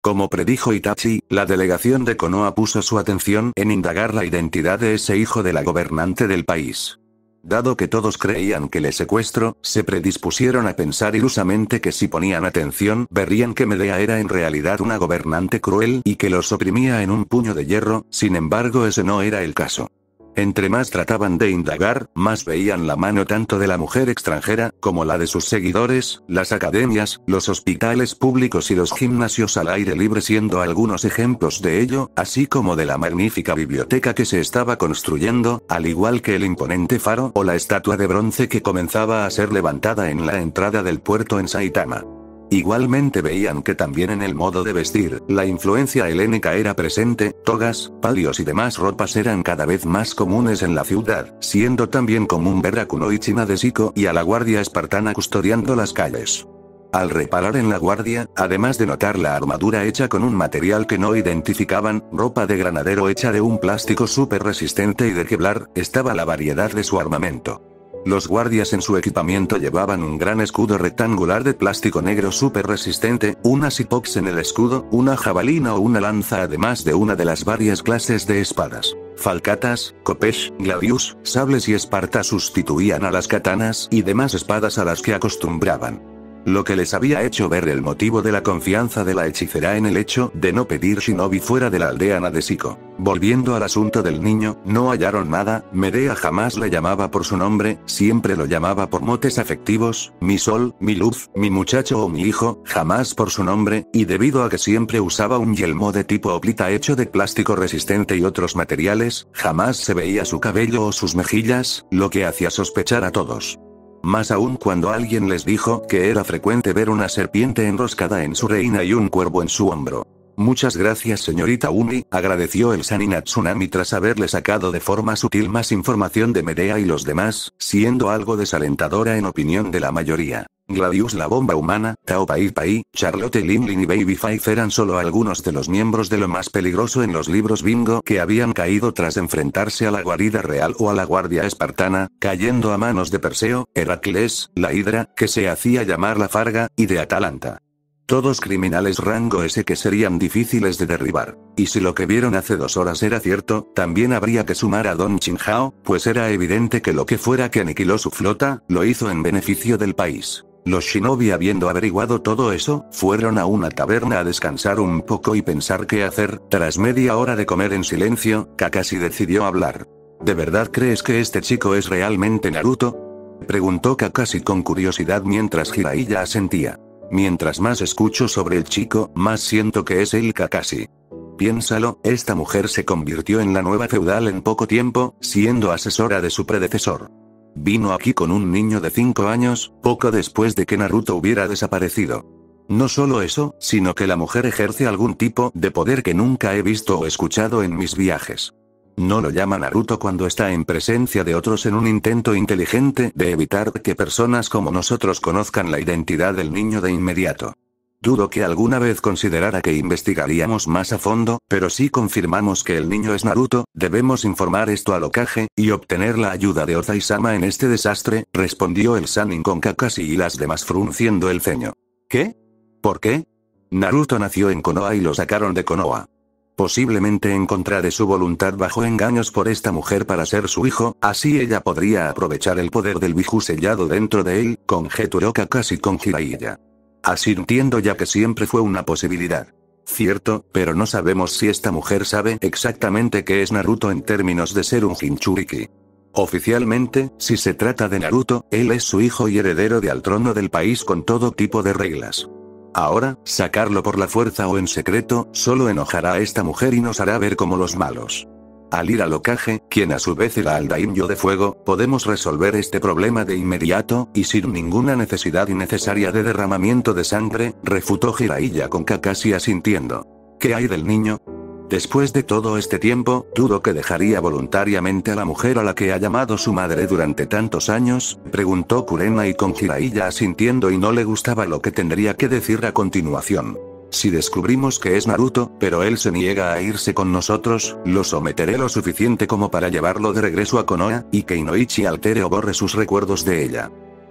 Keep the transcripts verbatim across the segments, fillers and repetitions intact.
Como predijo Itachi, la delegación de Konoha puso su atención en indagar la identidad de ese hijo de la gobernante del país. Dado que todos creían que le secuestró, se predispusieron a pensar ilusamente que si ponían atención verían que Medea era en realidad una gobernante cruel y que los oprimía en un puño de hierro. Sin embargo, ese no era el caso. Entre más trataban de indagar, más veían la mano tanto de la mujer extranjera, como la de sus seguidores, las academias, los hospitales públicos y los gimnasios al aire libre siendo algunos ejemplos de ello, así como de la magnífica biblioteca que se estaba construyendo, al igual que el imponente faro o la estatua de bronce que comenzaba a ser levantada en la entrada del puerto en Saitama. Igualmente veían que también en el modo de vestir, la influencia helénica era presente, togas, palios y demás ropas eran cada vez más comunes en la ciudad, siendo también común ver a Kunoichi Nadeshiko y a la guardia espartana custodiando las calles. Al reparar en la guardia, además de notar la armadura hecha con un material que no identificaban, ropa de granadero hecha de un plástico súper resistente y de Kevlar, estaba la variedad de su armamento. Los guardias en su equipamiento llevaban un gran escudo rectangular de plástico negro súper resistente, una sipox en el escudo, una jabalina o una lanza además de una de las varias clases de espadas. Falcatas, kopesh, gladius, sables y espartas sustituían a las katanas y demás espadas a las que acostumbraban. Lo que les había hecho ver el motivo de la confianza de la hechicera en el hecho de no pedir shinobi fuera de la aldea Nadeshiko. Volviendo al asunto del niño, no hallaron nada. Medea jamás le llamaba por su nombre, siempre lo llamaba por motes afectivos, mi sol, mi luz, mi muchacho o mi hijo, jamás por su nombre, y debido a que siempre usaba un yelmo de tipo oplita hecho de plástico resistente y otros materiales, jamás se veía su cabello o sus mejillas, lo que hacía sospechar a todos. Más aún cuando alguien les dijo que era frecuente ver una serpiente enroscada en su reina y un cuervo en su hombro. Muchas gracias señorita Umi, agradeció el Sanina Tsunami tras haberle sacado de forma sutil más información de Medea y los demás, siendo algo desalentadora en opinión de la mayoría. Gladius la bomba humana, Tao Pai Pai, Charlotte Linlin y Baby Five eran solo algunos de los miembros de lo más peligroso en los libros bingo que habían caído tras enfrentarse a la guarida real o a la guardia espartana, cayendo a manos de Perseo, Heracles, la Hidra, que se hacía llamar la Farga, y de Atalanta. Todos criminales rango ese que serían difíciles de derribar. Y si lo que vieron hace dos horas era cierto, también habría que sumar a Don Chinhao, pues era evidente que lo que fuera que aniquiló su flota, lo hizo en beneficio del país. Los shinobi, habiendo averiguado todo eso, fueron a una taberna a descansar un poco y pensar qué hacer. Tras media hora de comer en silencio, Kakashi decidió hablar. ¿De verdad crees que este chico es realmente Naruto?, preguntó Kakashi con curiosidad mientras Jiraiya asentía. Mientras más escucho sobre el chico, más siento que es él. Kakashi. Piénsalo, esta mujer se convirtió en la nueva feudal en poco tiempo, siendo asesora de su predecesor. Vino aquí con un niño de cinco años, poco después de que Naruto hubiera desaparecido. No solo eso, sino que la mujer ejerce algún tipo de poder que nunca he visto o escuchado en mis viajes. No lo llama Naruto cuando está en presencia de otros en un intento inteligente de evitar que personas como nosotros conozcan la identidad del niño de inmediato. Dudo que alguna vez considerara que investigaríamos más a fondo, pero si confirmamos que el niño es Naruto, debemos informar esto al Hokage, y obtener la ayuda de Ozai-sama en este desastre, respondió el Sannin con Kakashi y las demás frunciendo el ceño. ¿Qué? ¿Por qué? Naruto nació en Konoha y lo sacaron de Konoha. Posiblemente en contra de su voluntad bajo engaños por esta mujer para ser su hijo, así ella podría aprovechar el poder del Biju sellado dentro de él, conjeturó Kakashi con Jiraiya. Asintiendo ya que siempre fue una posibilidad. Cierto, pero no sabemos si esta mujer sabe exactamente qué es Naruto en términos de ser un Jinchuriki. Oficialmente, si se trata de Naruto, él es su hijo y heredero de al trono del país con todo tipo de reglas. Ahora, sacarlo por la fuerza o en secreto, solo enojará a esta mujer y nos hará ver como los malos. Al ir al Hokage, quien a su vez era al Daimyo de fuego, podemos resolver este problema de inmediato, y sin ninguna necesidad innecesaria de derramamiento de sangre, refutó Jiraiya con Kakashi asintiendo. ¿Qué hay del niño? Después de todo este tiempo, dudo que dejaría voluntariamente a la mujer a la que ha llamado su madre durante tantos años, preguntó Kurenai con Jiraiya asintiendo y no le gustaba lo que tendría que decir a continuación. Si descubrimos que es Naruto, pero él se niega a irse con nosotros, lo someteré lo suficiente como para llevarlo de regreso a Konoha, y que Inoichi altere o borre sus recuerdos de ella.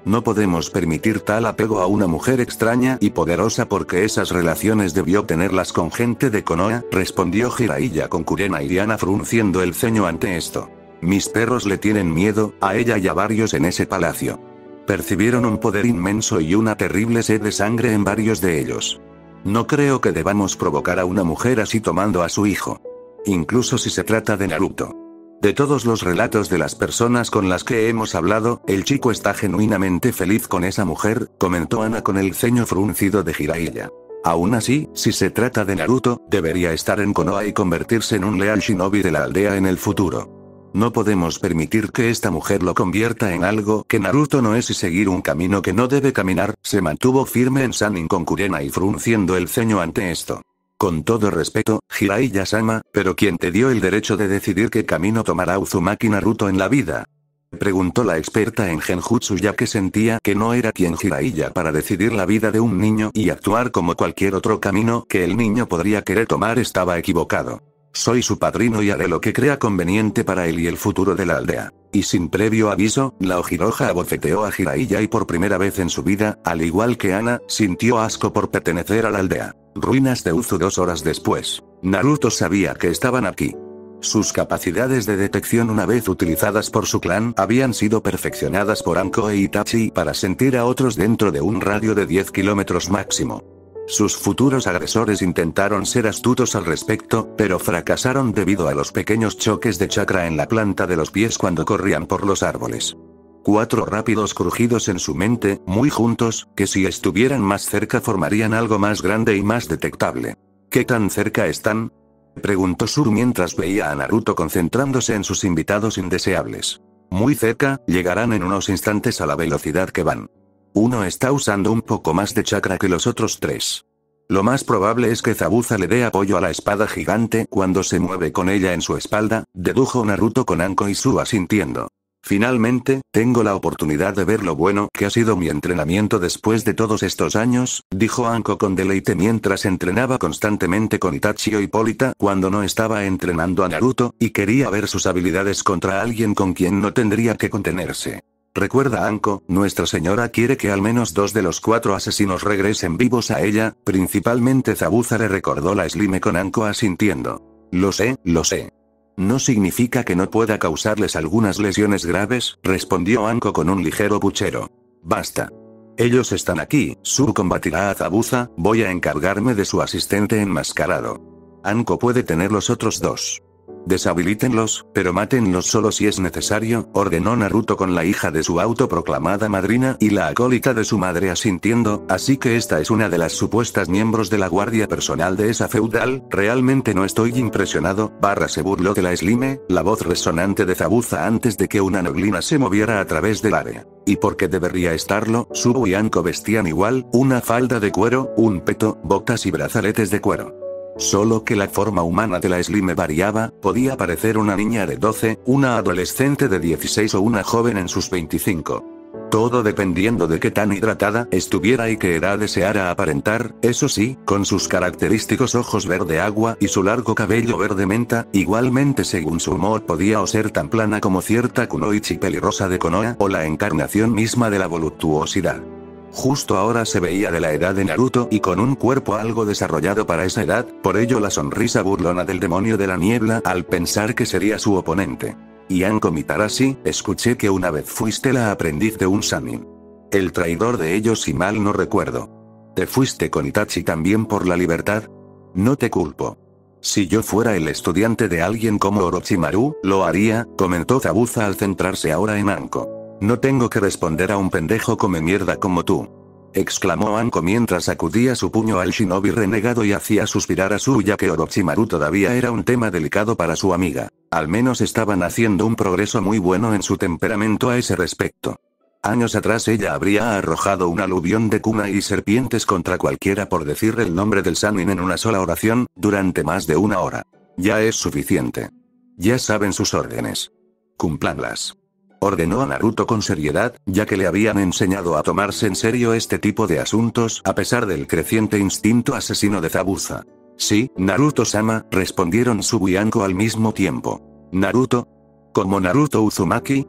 No podemos permitir tal apego a una mujer extraña y poderosa porque esas relaciones debió tenerlas con gente de Konoha, respondió Jiraiya con Kurena Iriana frunciendo el ceño ante esto. Mis perros le tienen miedo, a ella y a varios en ese palacio. Percibieron un poder inmenso y una terrible sed de sangre en varios de ellos. No creo que debamos provocar a una mujer así tomando a su hijo. Incluso si se trata de Naruto. De todos los relatos de las personas con las que hemos hablado, el chico está genuinamente feliz con esa mujer, comentó Ana con el ceño fruncido de Jiraiya. Aún así, si se trata de Naruto, debería estar en Konoha y convertirse en un leal shinobi de la aldea en el futuro. No podemos permitir que esta mujer lo convierta en algo que Naruto no es y seguir un camino que no debe caminar, se mantuvo firme en Sannin con Kurena y frunciendo el ceño ante esto. Con todo respeto, Jiraiya-sama, pero ¿quién te dio el derecho de decidir qué camino tomará Uzumaki Naruto en la vida? Preguntó la experta en Genjutsu ya que sentía que no era quien Jiraiya para decidir la vida de un niño y actuar como cualquier otro camino que el niño podría querer tomar estaba equivocado. Soy su padrino y haré lo que crea conveniente para él y el futuro de la aldea. Y sin previo aviso, la Ojiroja abofeteó a Jiraiya y por primera vez en su vida, al igual que Ana, sintió asco por pertenecer a la aldea. Ruinas de Uzu dos horas después. Naruto sabía que estaban aquí. Sus capacidades de detección una vez utilizadas por su clan habían sido perfeccionadas por Anko e Itachi para sentir a otros dentro de un radio de diez kilómetros máximo. Sus futuros agresores intentaron ser astutos al respecto, pero fracasaron debido a los pequeños choques de chakra en la planta de los pies cuando corrían por los árboles. Cuatro rápidos crujidos en su mente, muy juntos, que si estuvieran más cerca formarían algo más grande y más detectable. ¿Qué tan cerca están? Preguntó Zuru mientras veía a Naruto concentrándose en sus invitados indeseables. Muy cerca, llegarán en unos instantes a la velocidad que van. Uno está usando un poco más de chakra que los otros tres. Lo más probable es que Zabuza le dé apoyo a la espada gigante cuando se mueve con ella en su espalda, dedujo Naruto con Anko y Zuru asintiendo. Finalmente, tengo la oportunidad de ver lo bueno que ha sido mi entrenamiento después de todos estos años, dijo Anko con deleite mientras entrenaba constantemente con Itachi o Hipólita cuando no estaba entrenando a Naruto, y quería ver sus habilidades contra alguien con quien no tendría que contenerse. Recuerda Anko, Nuestra Señora quiere que al menos dos de los cuatro asesinos regresen vivos a ella, principalmente Zabuza le recordó la Slime con Anko asintiendo. Lo sé, lo sé. No significa que no pueda causarles algunas lesiones graves, respondió Anko con un ligero puchero. Basta. Ellos están aquí, Zuru combatirá a Zabuza, voy a encargarme de su asistente enmascarado. Anko puede tener los otros dos. Deshabilítenlos, pero mátenlos solo si es necesario, ordenó Naruto con la hija de su autoproclamada madrina y la acólita de su madre asintiendo, así que esta es una de las supuestas miembros de la guardia personal de esa feudal, realmente no estoy impresionado, barra se burló de la Slime, la voz resonante de Zabuza antes de que una neblina se moviera a través del área. ¿Y por qué debería estarlo? Zuru y Anko vestían igual, una falda de cuero, un peto, botas y brazaletes de cuero. Solo que la forma humana de la Slime variaba, podía parecer una niña de doce, una adolescente de dieciséis o una joven en sus veinticinco. Todo dependiendo de qué tan hidratada estuviera y qué edad deseara aparentar, eso sí, con sus característicos ojos verde agua y su largo cabello verde menta, igualmente según su humor podía o ser tan plana como cierta kunoichi pelirrosa de Konoha o la encarnación misma de la voluptuosidad. Justo ahora se veía de la edad de Naruto y con un cuerpo algo desarrollado para esa edad, por ello la sonrisa burlona del demonio de la niebla al pensar que sería su oponente. Y Anko Mitarashi, escuché que una vez fuiste la aprendiz de un Sannin. El traidor de ellos si mal no recuerdo. ¿Te fuiste con Itachi también por la libertad? No te culpo. Si yo fuera el estudiante de alguien como Orochimaru, lo haría, comentó Zabuza al centrarse ahora en Anko. No tengo que responder a un pendejo come mierda como tú. Exclamó Anko mientras sacudía su puño al shinobi renegado y hacía suspirar a Zuru ya que Orochimaru todavía era un tema delicado para su amiga. Al menos estaban haciendo un progreso muy bueno en su temperamento a ese respecto. Años atrás ella habría arrojado un aluvión de kunai y serpientes contra cualquiera por decir el nombre del Sannin en una sola oración, durante más de una hora. Ya es suficiente. Ya saben sus órdenes. Cúmplanlas. Ordenó a Naruto con seriedad, ya que le habían enseñado a tomarse en serio este tipo de asuntos a pesar del creciente instinto asesino de Zabuza. Sí, Naruto-sama, respondieron Zuru y Anko al mismo tiempo. ¿Naruto? ¿Como Naruto Uzumaki?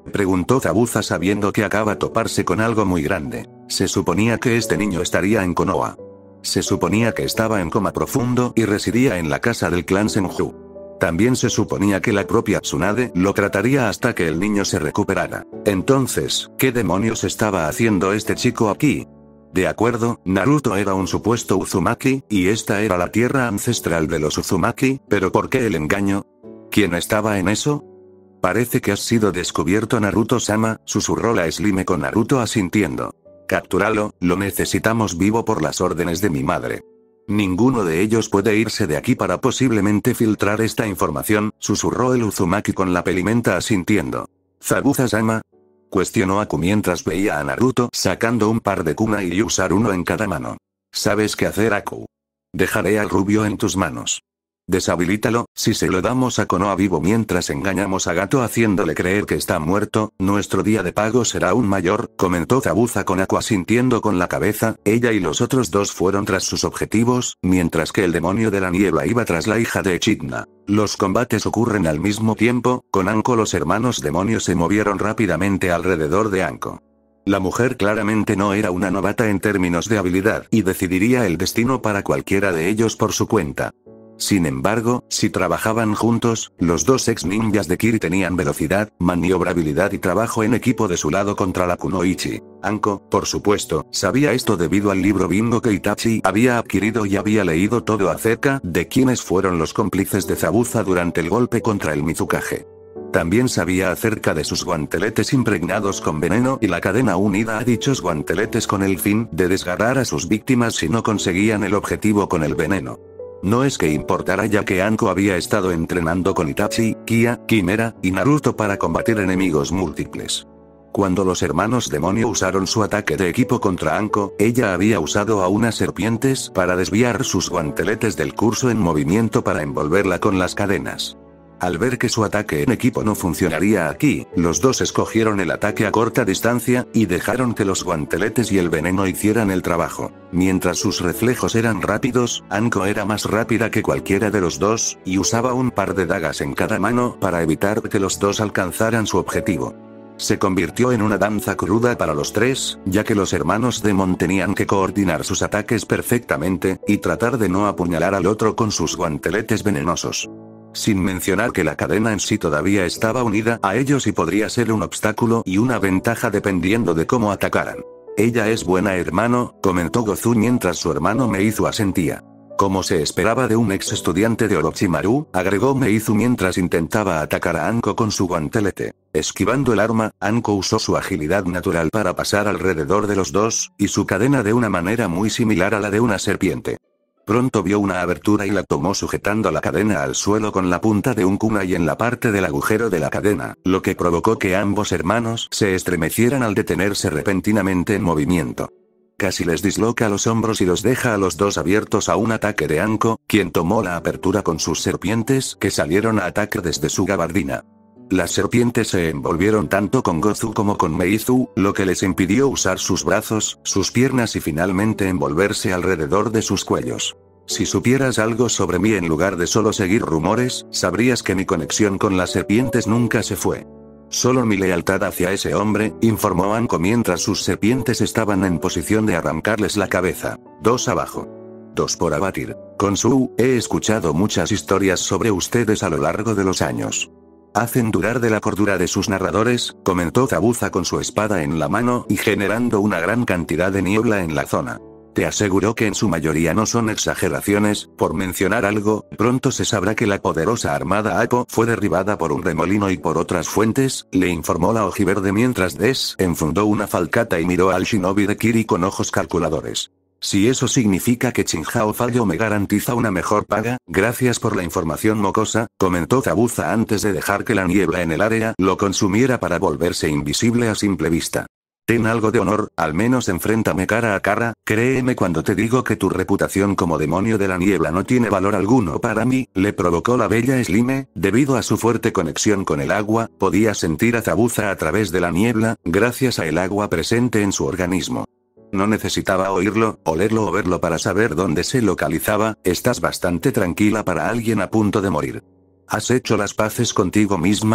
Preguntó Zabuza sabiendo que acaba de toparse con algo muy grande. Se suponía que este niño estaría en Konoha. Se suponía que estaba en coma profundo y residía en la casa del clan Senju. También se suponía que la propia Tsunade lo trataría hasta que el niño se recuperara. Entonces, ¿qué demonios estaba haciendo este chico aquí? De acuerdo, Naruto era un supuesto Uzumaki, y esta era la tierra ancestral de los Uzumaki, pero ¿por qué el engaño? ¿Quién estaba en eso? Parece que has sido descubierto, Naruto-sama, susurró la Slime con Naruto asintiendo. Captúralo, lo necesitamos vivo por las órdenes de mi madre. Ninguno de ellos puede irse de aquí para posiblemente filtrar esta información, susurró el Uzumaki con la pelimenta asintiendo. ¿Zabuza-sama? Cuestionó Aku mientras veía a Naruto sacando un par de kunai y usar uno en cada mano. ¿Sabes qué hacer, Aku? Dejaré al rubio en tus manos. Deshabilítalo, si se lo damos a Konoha vivo mientras engañamos a Gato haciéndole creer que está muerto, nuestro día de pago será aún mayor, comentó Zabuza con Aku asintiendo con la cabeza. Ella y los otros dos fueron tras sus objetivos, mientras que el demonio de la niebla iba tras la hija de Echidna. Los combates ocurren al mismo tiempo, con Anko los hermanos demonios se movieron rápidamente alrededor de Anko. La mujer claramente no era una novata en términos de habilidad, y decidiría el destino para cualquiera de ellos por su cuenta. Sin embargo, si trabajaban juntos, los dos ex ninjas de Kiri tenían velocidad, maniobrabilidad y trabajo en equipo de su lado contra la Kunoichi. Anko, por supuesto, sabía esto debido al libro bingo que Itachi había adquirido y había leído todo acerca de quiénes fueron los cómplices de Zabuza durante el golpe contra el Mizukage. También sabía acerca de sus guanteletes impregnados con veneno y la cadena unida a dichos guanteletes con el fin de desgarrar a sus víctimas si no conseguían el objetivo con el veneno. No es que importara ya que Anko había estado entrenando con Itachi, Kia, Kimera y Naruto para combatir enemigos múltiples. Cuando los hermanos demonio usaron su ataque de equipo contra Anko, ella había usado a unas serpientes para desviar sus guanteletes del curso en movimiento para envolverla con las cadenas. Al ver que su ataque en equipo no funcionaría aquí, los dos escogieron el ataque a corta distancia, y dejaron que los guanteletes y el veneno hicieran el trabajo. Mientras sus reflejos eran rápidos, Anko era más rápida que cualquiera de los dos, y usaba un par de dagas en cada mano para evitar que los dos alcanzaran su objetivo. Se convirtió en una danza cruda para los tres, ya que los hermanos Demon tenían que coordinar sus ataques perfectamente, y tratar de no apuñalar al otro con sus guanteletes venenosos. Sin mencionar que la cadena en sí todavía estaba unida a ellos y podría ser un obstáculo y una ventaja dependiendo de cómo atacaran. Ella es buena, hermano, comentó Gozu mientras su hermano Meizu asentía. Como se esperaba de un ex estudiante de Orochimaru, agregó Meizu mientras intentaba atacar a Anko con su guantelete. Esquivando el arma, Anko usó su agilidad natural para pasar alrededor de los dos, y su cadena de una manera muy similar a la de una serpiente. Pronto vio una abertura y la tomó sujetando la cadena al suelo con la punta de un kunai en la parte del agujero de la cadena, lo que provocó que ambos hermanos se estremecieran al detenerse repentinamente en movimiento. Casi les disloca los hombros y los deja a los dos abiertos a un ataque de Anko, quien tomó la apertura con sus serpientes que salieron a ataque desde su gabardina. Las serpientes se envolvieron tanto con Gozu como con Meizu, lo que les impidió usar sus brazos, sus piernas y finalmente envolverse alrededor de sus cuellos. Si supieras algo sobre mí en lugar de solo seguir rumores, sabrías que mi conexión con las serpientes nunca se fue. Solo mi lealtad hacia ese hombre, informó Anko mientras sus serpientes estaban en posición de arrancarles la cabeza. Dos abajo. Dos por abatir. Konsu, he escuchado muchas historias sobre ustedes a lo largo de los años. Hacen dudar de la cordura de sus narradores, comentó Zabuza con su espada en la mano y generando una gran cantidad de niebla en la zona. Te aseguró que en su mayoría no son exageraciones, por mencionar algo, pronto se sabrá que la poderosa armada Appo fue derribada por un remolino y por otras fuentes, le informó la ojiverde mientras Des enfundó una falcata y miró al shinobi de Kiri con ojos calculadores. Si eso significa que Chinjao Fallo me garantiza una mejor paga, gracias por la información mocosa, comentó Zabuza antes de dejar que la niebla en el área lo consumiera para volverse invisible a simple vista. Ten algo de honor, al menos enfréntame cara a cara, créeme cuando te digo que tu reputación como demonio de la niebla no tiene valor alguno para mí, le provocó la bella Slime, debido a su fuerte conexión con el agua, podía sentir a Zabuza a través de la niebla, gracias a el agua presente en su organismo. No necesitaba oírlo, olerlo o verlo para saber dónde se localizaba. Estás bastante tranquila para alguien a punto de morir. ¿Has hecho las paces contigo misma?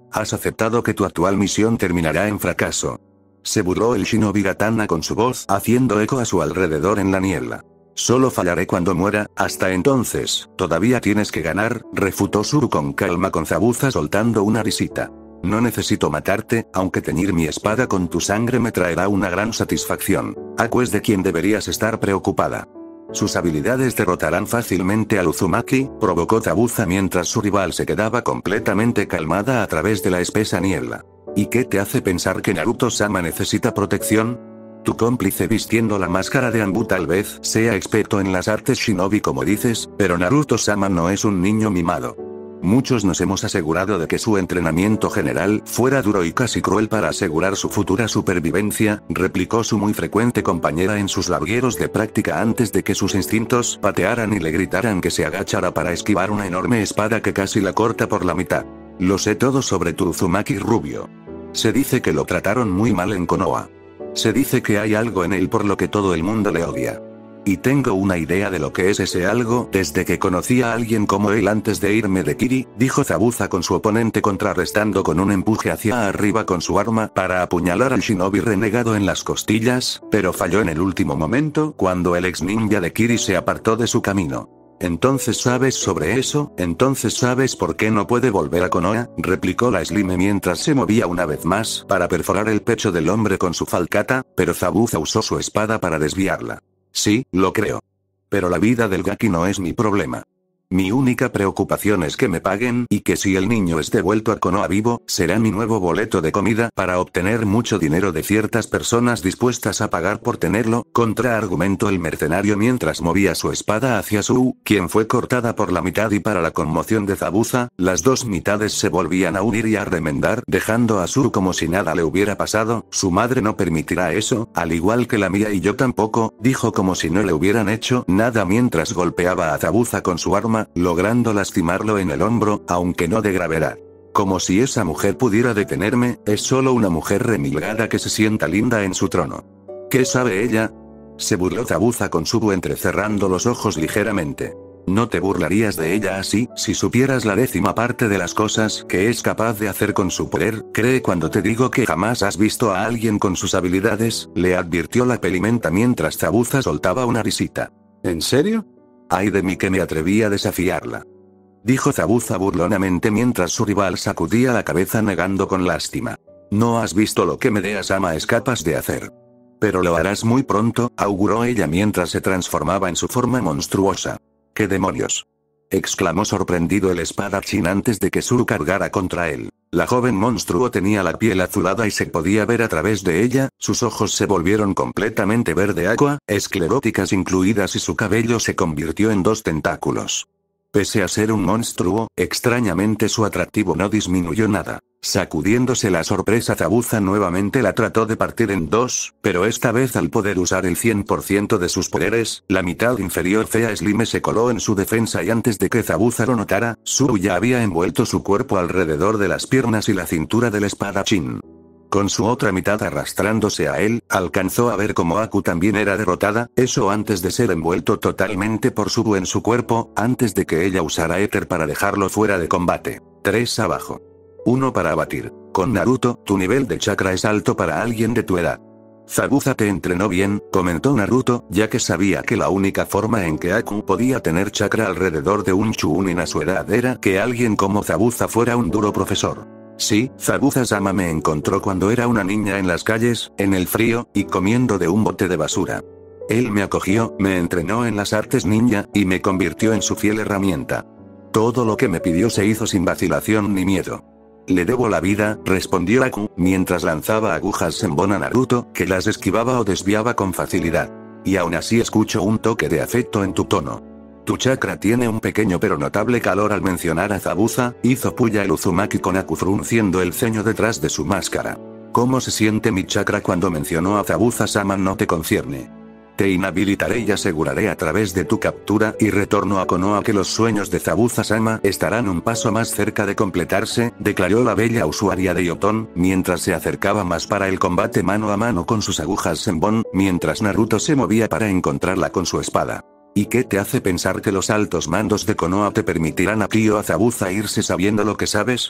Has aceptado que tu actual misión terminará en fracaso. Se burló el shinobi Gatana con su voz haciendo eco a su alrededor en la niebla. Solo fallaré cuando muera, hasta entonces, todavía tienes que ganar, refutó Zuru con calma con Zabuza soltando una risita. No necesito matarte, aunque teñir mi espada con tu sangre me traerá una gran satisfacción. Aku es de quien deberías estar preocupada. Sus habilidades derrotarán fácilmente al Uzumaki, provocó Zabuza mientras su rival se quedaba completamente calmada a través de la espesa niebla. ¿Y qué te hace pensar que Naruto-sama necesita protección? Tu cómplice vistiendo la máscara de Anbu tal vez sea experto en las artes shinobi como dices, pero Naruto-sama no es un niño mimado. Muchos nos hemos asegurado de que su entrenamiento general fuera duro y casi cruel para asegurar su futura supervivencia, replicó su muy frecuente compañera en sus largueros de práctica antes de que sus instintos patearan y le gritaran que se agachara para esquivar una enorme espada que casi la corta por la mitad. Lo sé todo sobre tu Uzumaki rubio. Se dice que lo trataron muy mal en Konoha. Se dice que hay algo en él por lo que todo el mundo le odia. Y tengo una idea de lo que es ese algo desde que conocí a alguien como él antes de irme de Kiri, dijo Zabuza con su oponente contrarrestando con un empuje hacia arriba con su arma para apuñalar al shinobi renegado en las costillas, pero falló en el último momento cuando el ex ninja de Kiri se apartó de su camino. ¿Entonces sabes sobre eso? ¿Entonces sabes por qué no puede volver a Konoha? Replicó la Slime mientras se movía una vez más para perforar el pecho del hombre con su falcata, pero Zabuza usó su espada para desviarla. Sí, lo creo. Pero la vida del Gaki no es mi problema. Mi única preocupación es que me paguen y que si el niño es devuelto a Konoha vivo, será mi nuevo boleto de comida para obtener mucho dinero de ciertas personas dispuestas a pagar por tenerlo, contraargumentó el mercenario mientras movía su espada hacia Su, quien fue cortada por la mitad y para la conmoción de Zabuza, las dos mitades se volvían a unir y a remendar dejando a Su como si nada le hubiera pasado. Su madre no permitirá eso, al igual que la mía y yo tampoco, dijo como si no le hubieran hecho nada mientras golpeaba a Zabuza con su arma, logrando lastimarlo en el hombro, aunque no de gravedad. Como si esa mujer pudiera detenerme, es solo una mujer remilgada que se sienta linda en su trono. ¿Qué sabe ella? Se burló Zabuza con Subu entrecerrando los ojos ligeramente. No te burlarías de ella así, si supieras la décima parte de las cosas que es capaz de hacer con su poder. Cree cuando te digo que jamás has visto a alguien con sus habilidades, le advirtió la pelimenta mientras Zabuza soltaba una risita. ¿En serio? Ay de mí que me atreví a desafiarla. Dijo Zabuza burlonamente mientras su rival sacudía la cabeza negando con lástima. No has visto lo que Medea-sama es capaz de hacer. Pero lo harás muy pronto, auguró ella mientras se transformaba en su forma monstruosa. ¿Qué demonios? Exclamó sorprendido el espadachín antes de que Zuru cargara contra él. La joven monstruo tenía la piel azulada y se podía ver a través de ella, sus ojos se volvieron completamente verde agua, escleróticas incluidas y su cabello se convirtió en dos tentáculos. Pese a ser un monstruo, extrañamente su atractivo no disminuyó nada. Sacudiéndose la sorpresa Zabuza nuevamente la trató de partir en dos, pero esta vez al poder usar el cien por ciento de sus poderes, la mitad inferior fea Slime se coló en su defensa y antes de que Zabuza lo notara, Zuru ya había envuelto su cuerpo alrededor de las piernas y la cintura del espadachín. Con su otra mitad arrastrándose a él, alcanzó a ver cómo Aku también era derrotada, eso antes de ser envuelto totalmente por Zuru en su cuerpo, antes de que ella usara éter para dejarlo fuera de combate. tres abajo. uno para abatir. Con Naruto, tu nivel de chakra es alto para alguien de tu edad. Zabuza te entrenó bien, comentó Naruto, ya que sabía que la única forma en que Aku podía tener chakra alrededor de un Chunin a su edad era que alguien como Zabuza fuera un duro profesor. Sí, Zabuza-sama me encontró cuando era una niña en las calles, en el frío, y comiendo de un bote de basura. Él me acogió, me entrenó en las artes ninja, y me convirtió en su fiel herramienta. Todo lo que me pidió se hizo sin vacilación ni miedo. Le debo la vida, respondió Aku, mientras lanzaba agujas Senbon a Naruto, que las esquivaba o desviaba con facilidad. Y aún así escucho un toque de afecto en tu tono. Tu chakra tiene un pequeño pero notable calor al mencionar a Zabuza, hizo puya el Uzumaki con Aku frunciendo el ceño detrás de su máscara. ¿Cómo se siente mi chakra cuando mencionó a Zabuza-sama no te concierne? Te inhabilitaré y aseguraré a través de tu captura y retorno a Konoha que los sueños de Zabuza-sama estarán un paso más cerca de completarse, declaró la bella usuaria de Yoton, mientras se acercaba más para el combate mano a mano con sus agujas Senbon, mientras Naruto se movía para encontrarla con su espada. ¿Y qué te hace pensar que los altos mandos de Konoha te permitirán a ti o a Zabuza irse sabiendo lo que sabes?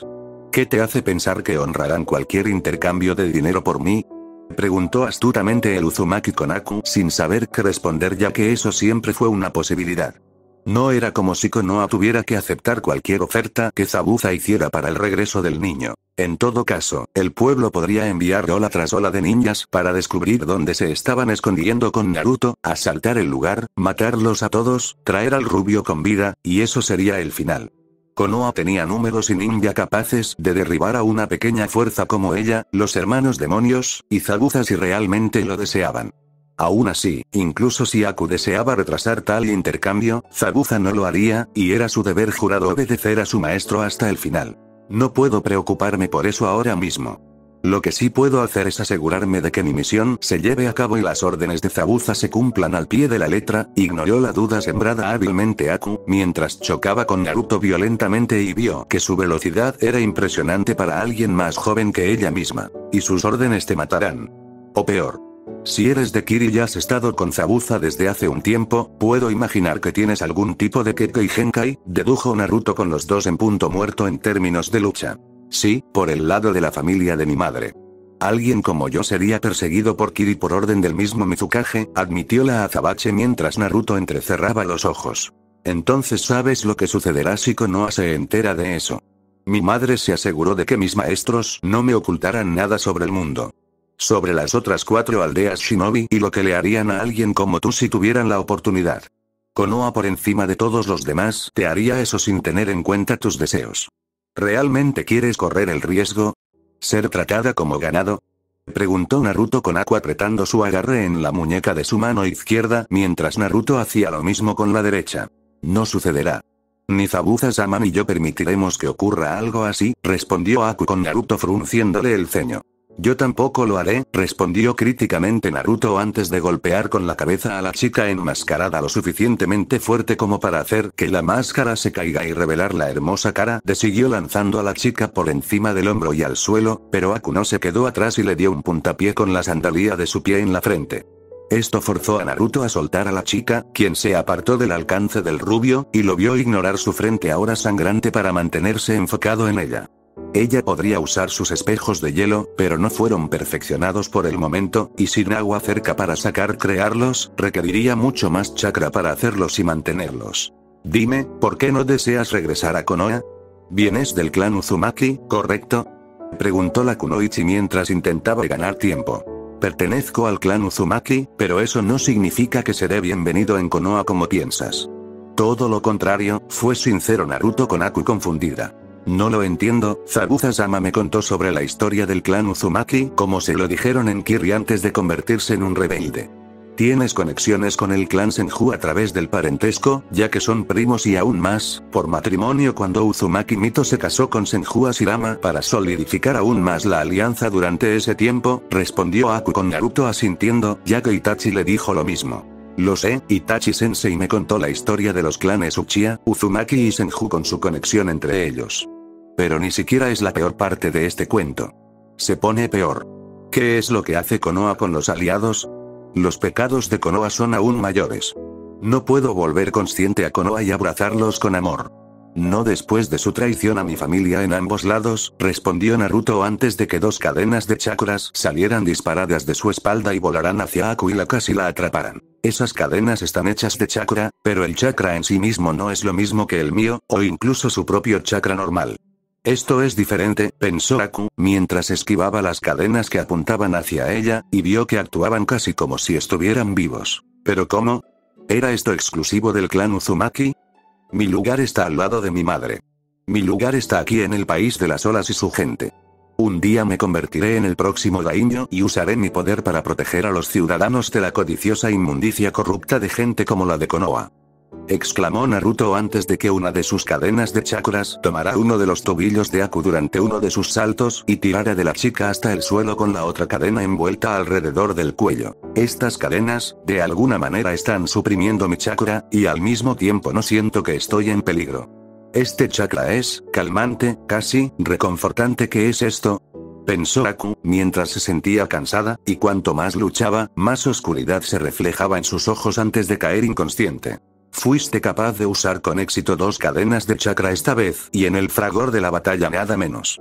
¿Qué te hace pensar que honrarán cualquier intercambio de dinero por mí? Preguntó astutamente el Uzumaki Konaku sin saber qué responder, ya que eso siempre fue una posibilidad. No era como si Konoha tuviera que aceptar cualquier oferta que Zabuza hiciera para el regreso del niño. En todo caso, el pueblo podría enviar ola tras ola de ninjas para descubrir dónde se estaban escondiendo con Naruto, asaltar el lugar, matarlos a todos, traer al rubio con vida, y eso sería el final. Konoha tenía números y ninja capaces de derribar a una pequeña fuerza como ella, los hermanos demonios, y Zabuza si realmente lo deseaban. Aún así, incluso si Aku deseaba retrasar tal intercambio, Zabuza no lo haría, y era su deber jurado obedecer a su maestro hasta el final. No puedo preocuparme por eso ahora mismo. Lo que sí puedo hacer es asegurarme de que mi misión se lleve a cabo y las órdenes de Zabuza se cumplan al pie de la letra. Ignoró la duda sembrada hábilmente Aku, mientras chocaba con Naruto violentamente y vio que su velocidad era impresionante para alguien más joven que ella misma. Y sus órdenes te matarán. O peor. Si eres de Kiri y has estado con Zabuza desde hace un tiempo, puedo imaginar que tienes algún tipo de Kekkei Genkai, dedujo Naruto con los dos en punto muerto en términos de lucha. Sí, por el lado de la familia de mi madre. Alguien como yo sería perseguido por Kiri por orden del mismo Mizukage, admitió la Azabache mientras Naruto entrecerraba los ojos. Entonces sabes lo que sucederá si Konoha se entera de eso. Mi madre se aseguró de que mis maestros no me ocultaran nada sobre el mundo. Sobre las otras cuatro aldeas Shinobi y lo que le harían a alguien como tú si tuvieran la oportunidad. Konoha por encima de todos los demás te haría eso sin tener en cuenta tus deseos. ¿Realmente quieres correr el riesgo? ¿Ser tratada como ganado? Preguntó Naruto con Aku apretando su agarre en la muñeca de su mano izquierda mientras Naruto hacía lo mismo con la derecha. No sucederá. Ni Zabuza-sama ni yo permitiremos que ocurra algo así, respondió Aku con Naruto frunciéndole el ceño. Yo tampoco lo haré, respondió críticamente Naruto antes de golpear con la cabeza a la chica enmascarada lo suficientemente fuerte como para hacer que la máscara se caiga y revelar la hermosa cara de siguió lanzando a la chica por encima del hombro y al suelo, pero Aku no se quedó atrás y le dio un puntapié con la sandalía de su pie en la frente. Esto forzó a Naruto a soltar a la chica, quien se apartó del alcance del rubio, y lo vio ignorar su frente ahora sangrante para mantenerse enfocado en ella. Ella podría usar sus espejos de hielo, pero no fueron perfeccionados por el momento, y sin agua cerca para sacar crearlos, requeriría mucho más chakra para hacerlos y mantenerlos. Dime, ¿por qué no deseas regresar a Konoha? ¿Vienes del clan Uzumaki, correcto? Preguntó la Kunoichi mientras intentaba ganar tiempo. Pertenezco al clan Uzumaki, pero eso no significa que seré bienvenido en Konoha como piensas. Todo lo contrario, fue sincero Naruto con Aku confundida. No lo entiendo, Zabuza-sama me contó sobre la historia del clan Uzumaki como se lo dijeron en Kiri antes de convertirse en un rebelde. Tienes conexiones con el clan Senju a través del parentesco, ya que son primos y aún más, por matrimonio cuando Uzumaki Mito se casó con Senju Hashirama para solidificar aún más la alianza durante ese tiempo, respondió Aku con Naruto asintiendo, ya que Itachi le dijo lo mismo. Lo sé, Itachi-sensei me contó la historia de los clanes Uchiha, Uzumaki y Senju con su conexión entre ellos. Pero ni siquiera es la peor parte de este cuento. Se pone peor. ¿Qué es lo que hace Konoha con los aliados? Los pecados de Konoha son aún mayores. No puedo volver consciente a Konoha y abrazarlos con amor. No después de su traición a mi familia en ambos lados, respondió Naruto antes de que dos cadenas de chakras salieran disparadas de su espalda y volaran hacia Aku y la casi la atraparan. Esas cadenas están hechas de chakra, pero el chakra en sí mismo no es lo mismo que el mío, o incluso su propio chakra normal. Esto es diferente, pensó Aku, mientras esquivaba las cadenas que apuntaban hacia ella, y vio que actuaban casi como si estuvieran vivos. ¿Pero cómo? ¿Era esto exclusivo del clan Uzumaki? Mi lugar está al lado de mi madre. Mi lugar está aquí en el país de las olas y su gente. Un día me convertiré en el próximo daimyo y usaré mi poder para proteger a los ciudadanos de la codiciosa inmundicia corrupta de gente como la de Konoha. Exclamó Naruto antes de que una de sus cadenas de chakras tomara uno de los tobillos de Aku durante uno de sus saltos y tirara de la chica hasta el suelo con la otra cadena envuelta alrededor del cuello. Estas cadenas, de alguna manera están suprimiendo mi chakra, y al mismo tiempo no siento que estoy en peligro. Este chakra es, calmante, casi, reconfortante. ¿Qué es esto? Pensó Aku, mientras se sentía cansada, y cuanto más luchaba, más oscuridad se reflejaba en sus ojos antes de caer inconsciente. Fuiste capaz de usar con éxito dos cadenas de chakra esta vez, y en el fragor de la batalla nada menos.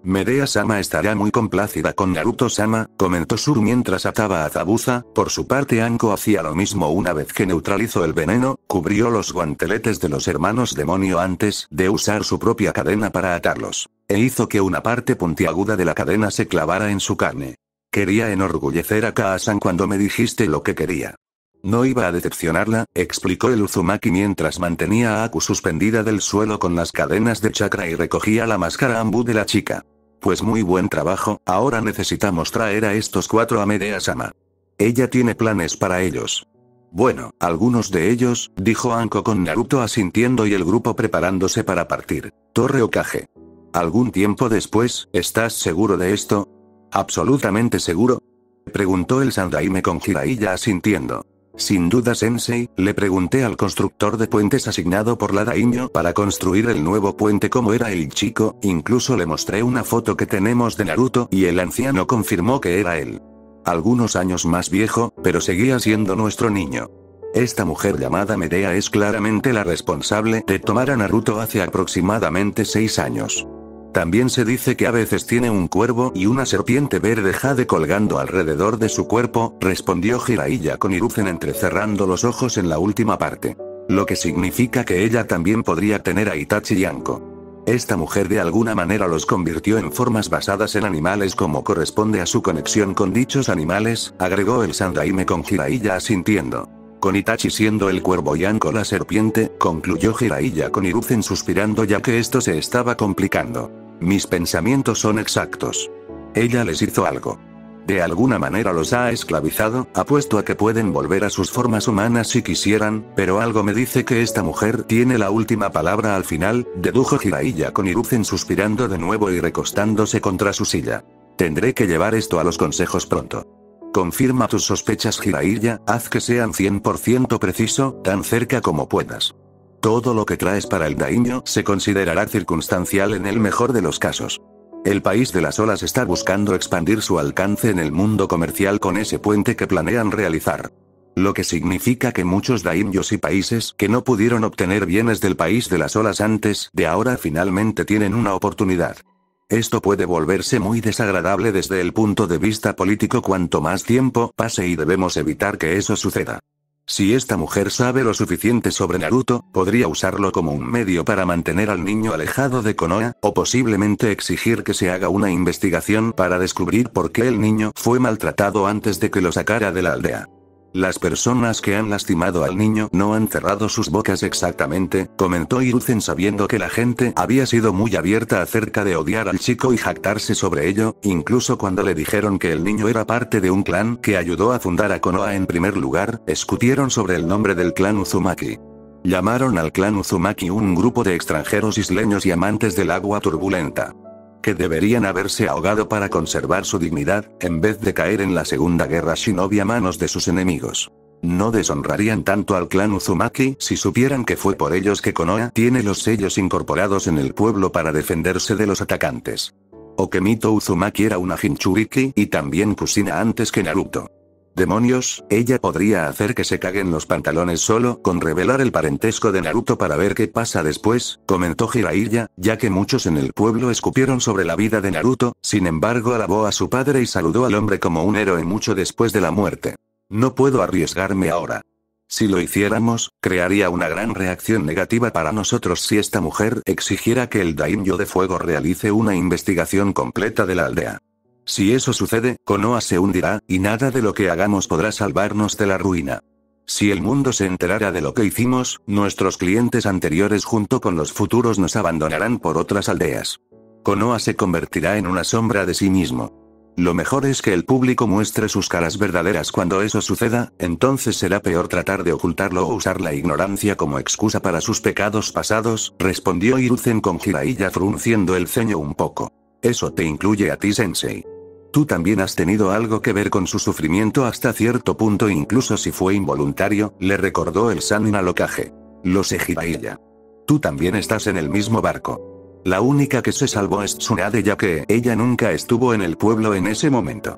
Medea-sama estará muy complacida con Naruto-sama, comentó Zuru mientras ataba a Zabuza. Por su parte Anko hacía lo mismo una vez que neutralizó el veneno, cubrió los guanteletes de los hermanos demonio antes de usar su propia cadena para atarlos, e hizo que una parte puntiaguda de la cadena se clavara en su carne. Quería enorgullecer a Kaa-san cuando me dijiste lo que quería. No iba a decepcionarla, explicó el Uzumaki mientras mantenía a Aku suspendida del suelo con las cadenas de chakra y recogía la máscara Ambu de la chica. Pues muy buen trabajo, ahora necesitamos traer a estos cuatro a Medea-sama. Ella tiene planes para ellos. Bueno, algunos de ellos, dijo Anko con Naruto asintiendo y el grupo preparándose para partir. Torre Hokage. Algún tiempo después, ¿estás seguro de esto? ¿Absolutamente seguro? Preguntó el Sandaime con Jiraiya asintiendo. Sin duda sensei, le pregunté al constructor de puentes asignado por la daimyo para construir el nuevo puente cómo era el chico, incluso le mostré una foto que tenemos de Naruto y el anciano confirmó que era él. Algunos años más viejo, pero seguía siendo nuestro niño. Esta mujer llamada Medea es claramente la responsable de tomar a Naruto hace aproximadamente seis años. También se dice que a veces tiene un cuervo y una serpiente verde jade colgando alrededor de su cuerpo, respondió Jiraiya con Hiruzen entrecerrando los ojos en la última parte. Lo que significa que ella también podría tener a Itachi y Anko. Esta mujer de alguna manera los convirtió en formas basadas en animales como corresponde a su conexión con dichos animales, agregó el Sandaime con Jiraiya asintiendo. Con Itachi siendo el cuervo y Anko la serpiente, concluyó Jiraiya con Hiruzen suspirando ya que esto se estaba complicando. Mis pensamientos son exactos. Ella les hizo algo. De alguna manera los ha esclavizado, apuesto a que pueden volver a sus formas humanas si quisieran, pero algo me dice que esta mujer tiene la última palabra al final, dedujo Jiraiya con Hiruzen suspirando de nuevo y recostándose contra su silla. Tendré que llevar esto a los consejos pronto. Confirma tus sospechas Jiraiya, haz que sean cien por ciento preciso, tan cerca como puedas. Todo lo que traes para el daimyo se considerará circunstancial en el mejor de los casos. El país de las olas está buscando expandir su alcance en el mundo comercial con ese puente que planean realizar. Lo que significa que muchos daimyos y países que no pudieron obtener bienes del país de las olas antes de ahora finalmente tienen una oportunidad. Esto puede volverse muy desagradable desde el punto de vista político cuanto más tiempo pase y debemos evitar que eso suceda. Si esta mujer sabe lo suficiente sobre Naruto, podría usarlo como un medio para mantener al niño alejado de Konoha, o posiblemente exigir que se haga una investigación para descubrir por qué el niño fue maltratado antes de que lo sacara de la aldea. Las personas que han lastimado al niño no han cerrado sus bocas exactamente, comentó Hiruzen sabiendo que la gente había sido muy abierta acerca de odiar al chico y jactarse sobre ello, incluso cuando le dijeron que el niño era parte de un clan que ayudó a fundar a Konoha en primer lugar, discutieron sobre el nombre del clan Uzumaki. Llamaron al clan Uzumaki un grupo de extranjeros isleños y amantes del agua turbulenta. Que deberían haberse ahogado para conservar su dignidad, en vez de caer en la segunda guerra shinobi a manos de sus enemigos. No deshonrarían tanto al clan Uzumaki si supieran que fue por ellos que Konoha tiene los sellos incorporados en el pueblo para defenderse de los atacantes. O que Mito Uzumaki era una Jinchuriki y también Kushina antes que Naruto. Demonios, ella podría hacer que se caguen los pantalones solo con revelar el parentesco de Naruto para ver qué pasa después, comentó Jiraiya, ya que muchos en el pueblo escupieron sobre la vida de Naruto, sin embargo alabó a su padre y saludó al hombre como un héroe mucho después de la muerte. No puedo arriesgarme ahora. Si lo hiciéramos, crearía una gran reacción negativa para nosotros si esta mujer exigiera que el daimyo de fuego realice una investigación completa de la aldea. Si eso sucede, Konoha se hundirá, y nada de lo que hagamos podrá salvarnos de la ruina. Si el mundo se enterara de lo que hicimos, nuestros clientes anteriores junto con los futuros nos abandonarán por otras aldeas. Konoha se convertirá en una sombra de sí mismo. Lo mejor es que el público muestre sus caras verdaderas cuando eso suceda, entonces será peor tratar de ocultarlo o usar la ignorancia como excusa para sus pecados pasados, respondió Hiruzen con Jiraiya frunciendo el ceño un poco. Eso te incluye a ti sensei. Tú también has tenido algo que ver con su sufrimiento hasta cierto punto incluso si fue involuntario, le recordó el Sannin al Hokage. Lo sé Jiraiya. Tú también estás en el mismo barco. La única que se salvó es Tsunade ya que ella nunca estuvo en el pueblo en ese momento.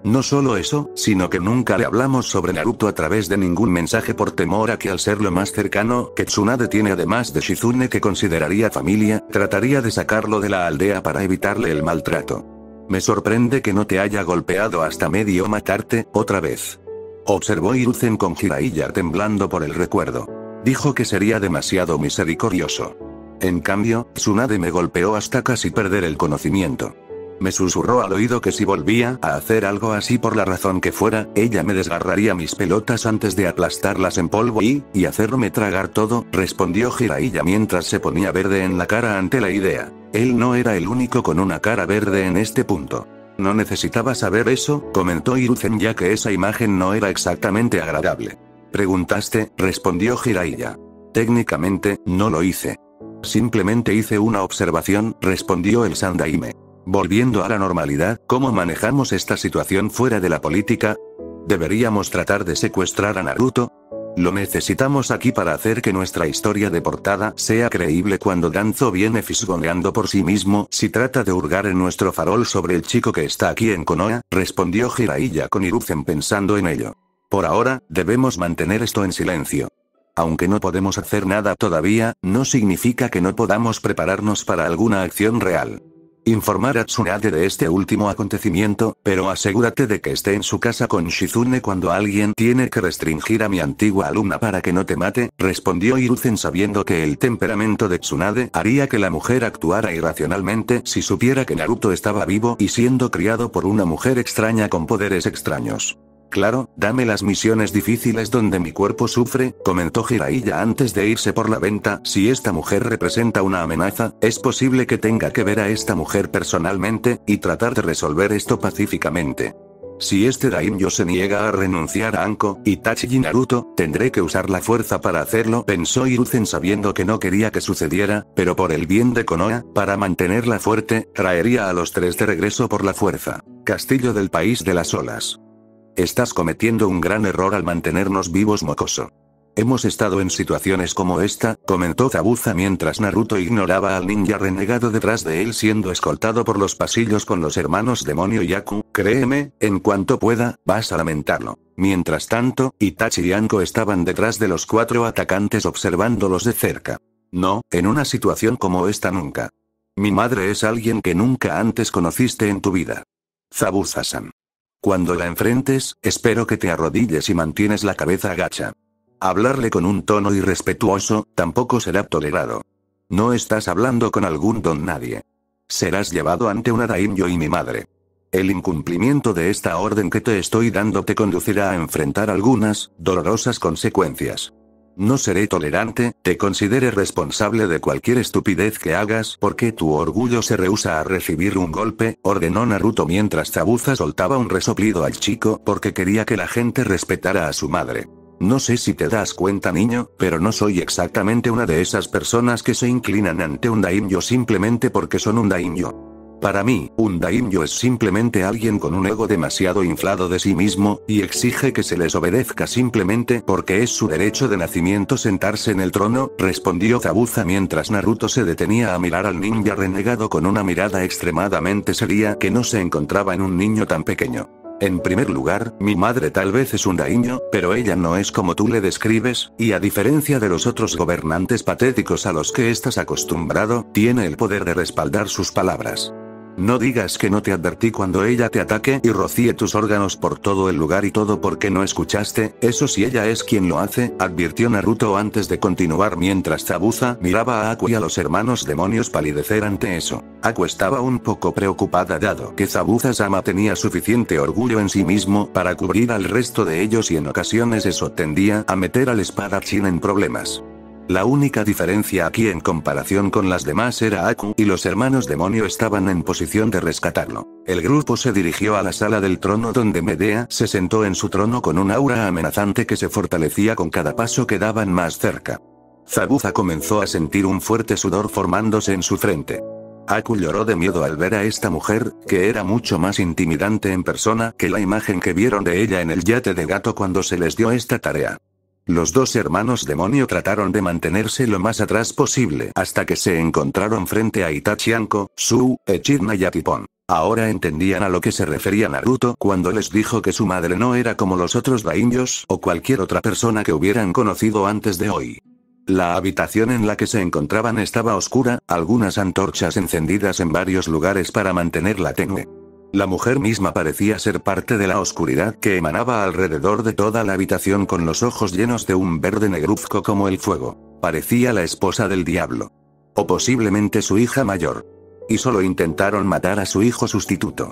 No solo eso, sino que nunca le hablamos sobre Naruto a través de ningún mensaje por temor a que al ser lo más cercano que Tsunade tiene además de Shizune que consideraría familia, trataría de sacarlo de la aldea para evitarle el maltrato. Me sorprende que no te haya golpeado hasta medio matarte, otra vez. Observó Hiruzen con Jiraiya temblando por el recuerdo. Dijo que sería demasiado misericordioso. En cambio, Tsunade me golpeó hasta casi perder el conocimiento. Me susurró al oído que si volvía a hacer algo así por la razón que fuera, ella me desgarraría mis pelotas antes de aplastarlas en polvo y, y hacerme tragar todo, respondió Jiraiya mientras se ponía verde en la cara ante la idea. Él no era el único con una cara verde en este punto. No necesitaba saber eso, comentó Hiruzen ya que esa imagen no era exactamente agradable. Preguntaste, respondió Jiraiya. Técnicamente, no lo hice. Simplemente hice una observación, respondió el Sandaime. Volviendo a la normalidad, ¿cómo manejamos esta situación fuera de la política? ¿Deberíamos tratar de secuestrar a Naruto? Lo necesitamos aquí para hacer que nuestra historia de portada sea creíble cuando Danzo viene fisgoneando por sí mismo, si trata de hurgar en nuestro farol sobre el chico que está aquí en Konoha, respondió Jiraiya con Hiruzen pensando en ello. Por ahora, debemos mantener esto en silencio. Aunque no podemos hacer nada todavía, no significa que no podamos prepararnos para alguna acción real. Informar a Tsunade de este último acontecimiento, pero asegúrate de que esté en su casa con Shizune cuando alguien tiene que restringir a mi antigua alumna para que no te mate, respondió Hiruzen sabiendo que el temperamento de Tsunade haría que la mujer actuara irracionalmente si supiera que Naruto estaba vivo y siendo criado por una mujer extraña con poderes extraños. Claro, dame las misiones difíciles donde mi cuerpo sufre, comentó Jiraiya antes de irse por la venta. Si esta mujer representa una amenaza, es posible que tenga que ver a esta mujer personalmente, y tratar de resolver esto pacíficamente. Si este daimyo se niega a renunciar a Anko, Itachi y Naruto, tendré que usar la fuerza para hacerlo, pensó Hiruzen sabiendo que no quería que sucediera, pero por el bien de Konoha, para mantenerla fuerte, traería a los tres de regreso por la fuerza. Castillo del País de las Olas. Estás cometiendo un gran error al mantenernos vivos, mocoso. Hemos estado en situaciones como esta, comentó Zabuza mientras Naruto ignoraba al ninja renegado detrás de él siendo escoltado por los pasillos con los hermanos demonio y Aku. Créeme, en cuanto pueda, vas a lamentarlo. Mientras tanto, Itachi y Anko estaban detrás de los cuatro atacantes observándolos de cerca. No, en una situación como esta nunca. Mi madre es alguien que nunca antes conociste en tu vida. Zabuza-san. Cuando la enfrentes, espero que te arrodilles y mantienes la cabeza agacha. Hablarle con un tono irrespetuoso, tampoco será tolerado. No estás hablando con algún don nadie. Serás llevado ante una daimyo y mi madre. El incumplimiento de esta orden que te estoy dando te conducirá a enfrentar algunas, dolorosas consecuencias. No seré tolerante, te considere responsable de cualquier estupidez que hagas porque tu orgullo se rehúsa a recibir un golpe, ordenó Naruto mientras Zabuza soltaba un resoplido al chico porque quería que la gente respetara a su madre. No sé si te das cuenta, niño, pero no soy exactamente una de esas personas que se inclinan ante un daimyo simplemente porque son un daimyo. Para mí, un daimyo es simplemente alguien con un ego demasiado inflado de sí mismo, y exige que se les obedezca simplemente porque es su derecho de nacimiento sentarse en el trono, respondió Zabuza mientras Naruto se detenía a mirar al ninja renegado con una mirada extremadamente seria que no se encontraba en un niño tan pequeño. En primer lugar, mi madre tal vez es un daimyo, pero ella no es como tú le describes, y a diferencia de los otros gobernantes patéticos a los que estás acostumbrado, tiene el poder de respaldar sus palabras. No digas que no te advertí cuando ella te ataque y rocíe tus órganos por todo el lugar y todo porque no escuchaste, eso si ella es quien lo hace, advirtió Naruto antes de continuar mientras Zabuza miraba a Aku y a los hermanos demonios palidecer ante eso. Aku estaba un poco preocupada dado que Zabuza-sama tenía suficiente orgullo en sí mismo para cubrir al resto de ellos y en ocasiones eso tendía a meter al espadachín en problemas. La única diferencia aquí en comparación con las demás era Aku y los hermanos demonio estaban en posición de rescatarlo. El grupo se dirigió a la sala del trono donde Medea se sentó en su trono con un aura amenazante que se fortalecía con cada paso que daban más cerca. Zabuza comenzó a sentir un fuerte sudor formándose en su frente. Aku lloró de miedo al ver a esta mujer, que era mucho más intimidante en persona que la imagen que vieron de ella en el yate de gato cuando se les dio esta tarea. Los dos hermanos demonio trataron de mantenerse lo más atrás posible hasta que se encontraron frente a Itachi, Anko, Suu, Echidna y Akipon. Ahora entendían a lo que se refería Naruto cuando les dijo que su madre no era como los otros daimyos o cualquier otra persona que hubieran conocido antes de hoy. La habitación en la que se encontraban estaba oscura, algunas antorchas encendidas en varios lugares para mantenerla tenue. La mujer misma parecía ser parte de la oscuridad que emanaba alrededor de toda la habitación con los ojos llenos de un verde negruzco como el fuego. Parecía la esposa del diablo. O posiblemente su hija mayor. Y solo intentaron matar a su hijo sustituto.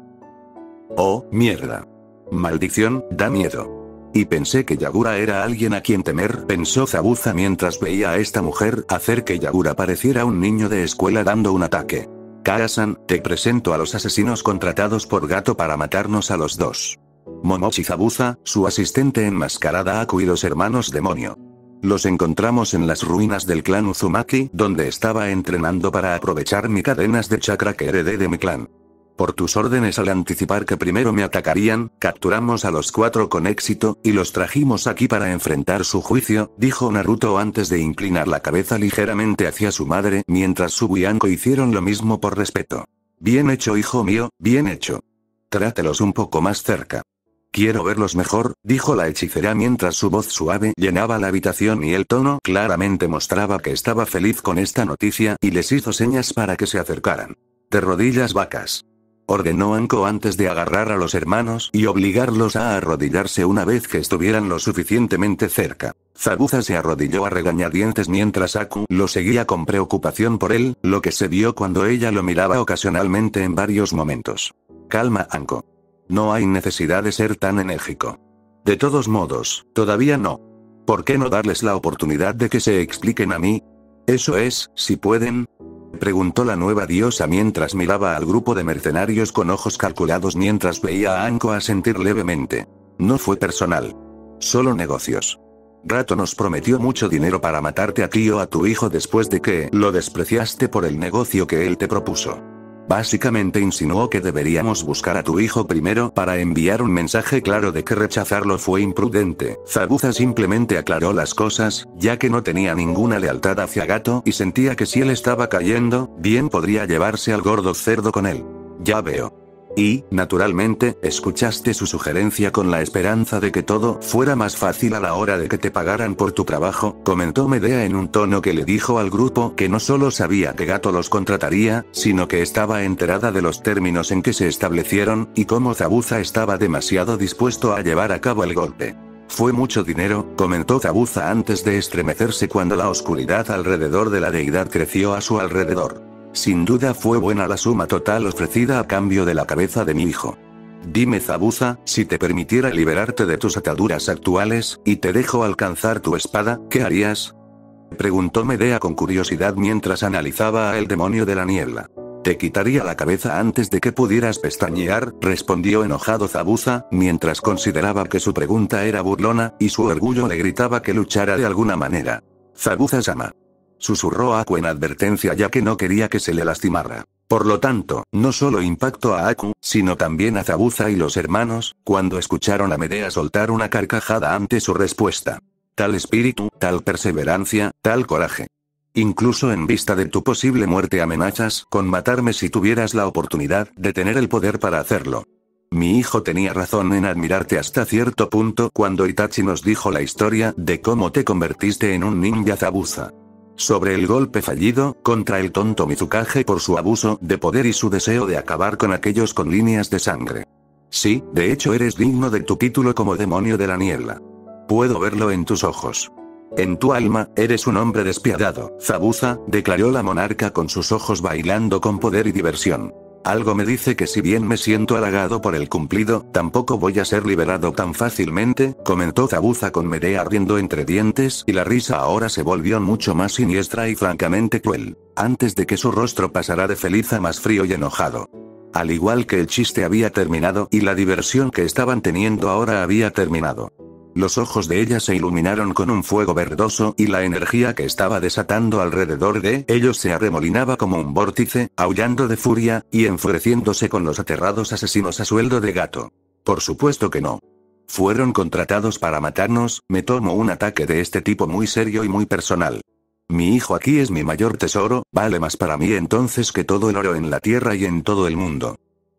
Oh, mierda. Maldición, da miedo. Y pensé que Yagura era alguien a quien temer, pensó Zabuza mientras veía a esta mujer hacer que Yagura pareciera un niño de escuela dando un ataque. Kara-san, te presento a los asesinos contratados por Gato para matarnos a los dos. Momochi Zabuza, su asistente enmascarada Aku y los hermanos demonio. Los encontramos en las ruinas del clan Uzumaki, donde estaba entrenando para aprovechar mis cadenas de chakra que heredé de mi clan. Por tus órdenes al anticipar que primero me atacarían, capturamos a los cuatro con éxito, y los trajimos aquí para enfrentar su juicio, dijo Naruto antes de inclinar la cabeza ligeramente hacia su madre, mientras Subu y Anko hicieron lo mismo por respeto. Bien hecho, hijo mío, bien hecho. Trátelos un poco más cerca. Quiero verlos mejor, dijo la hechicera mientras su voz suave llenaba la habitación y el tono claramente mostraba que estaba feliz con esta noticia y les hizo señas para que se acercaran. De rodillas, vacas. Ordenó Anko antes de agarrar a los hermanos y obligarlos a arrodillarse una vez que estuvieran lo suficientemente cerca. Zabuza se arrodilló a regañadientes mientras Aku lo seguía con preocupación por él, lo que se vio cuando ella lo miraba ocasionalmente en varios momentos. Calma, Anko. No hay necesidad de ser tan enérgico. De todos modos, todavía no. ¿Por qué no darles la oportunidad de que se expliquen a mí? Eso es, si pueden. Preguntó la nueva diosa mientras miraba al grupo de mercenarios con ojos calculados mientras veía a Anko asentir levemente. No fue personal. Solo negocios. Rato nos prometió mucho dinero para matarte a ti o a tu hijo después de que lo despreciaste por el negocio que él te propuso. Básicamente insinuó que deberíamos buscar a tu hijo primero para enviar un mensaje claro de que rechazarlo fue imprudente. Zabuza simplemente aclaró las cosas, ya que no tenía ninguna lealtad hacia Gato y sentía que si él estaba cayendo, bien podría llevarse al gordo cerdo con él. Ya veo. Y, naturalmente, escuchaste su sugerencia con la esperanza de que todo fuera más fácil a la hora de que te pagaran por tu trabajo, comentó Medea en un tono que le dijo al grupo que no solo sabía que Gato los contrataría, sino que estaba enterada de los términos en que se establecieron, y cómo Zabuza estaba demasiado dispuesto a llevar a cabo el golpe. Fue mucho dinero, comentó Zabuza antes de estremecerse cuando la oscuridad alrededor de la deidad creció a su alrededor. Sin duda fue buena la suma total ofrecida a cambio de la cabeza de mi hijo. Dime, Zabuza, si te permitiera liberarte de tus ataduras actuales, y te dejo alcanzar tu espada, ¿qué harías? Preguntó Medea con curiosidad mientras analizaba a el demonio de la niebla. Te quitaría la cabeza antes de que pudieras pestañear, respondió enojado Zabuza, mientras consideraba que su pregunta era burlona, y su orgullo le gritaba que luchara de alguna manera. Zabuza-sama. Susurró Aku en advertencia ya que no quería que se le lastimara. Por lo tanto, no solo impactó a Aku, sino también a Zabuza y los hermanos, cuando escucharon a Medea soltar una carcajada ante su respuesta. Tal espíritu, tal perseverancia, tal coraje. Incluso en vista de tu posible muerte amenazas con matarme si tuvieras la oportunidad de tener el poder para hacerlo. Mi hijo tenía razón en admirarte hasta cierto punto cuando Itachi nos dijo la historia de cómo te convertiste en un ninja Zabuza. Sobre el golpe fallido, contra el tonto Mizukage por su abuso de poder y su deseo de acabar con aquellos con líneas de sangre. Sí, de hecho eres digno de tu título como demonio de la niebla. Puedo verlo en tus ojos. En tu alma, eres un hombre despiadado, Zabuza, declaró la monarca con sus ojos bailando con poder y diversión. Algo me dice que si bien me siento halagado por el cumplido, tampoco voy a ser liberado tan fácilmente, comentó Zabuza con Medea riendo entre dientes y la risa ahora se volvió mucho más siniestra y francamente cruel, antes de que su rostro pasara de feliz a más frío y enojado. Al igual que el chiste había terminado y la diversión que estaban teniendo ahora había terminado. Los ojos de ella se iluminaron con un fuego verdoso y la energía que estaba desatando alrededor de ellos se arremolinaba como un vórtice, aullando de furia, y enfureciéndose con los aterrados asesinos a sueldo de Gato. Por supuesto que no. Fueron contratados para matarnos, me tomo un ataque de este tipo muy serio y muy personal. Mi hijo aquí es mi mayor tesoro, vale más para mí entonces que todo el oro en la tierra y en todo el mundo.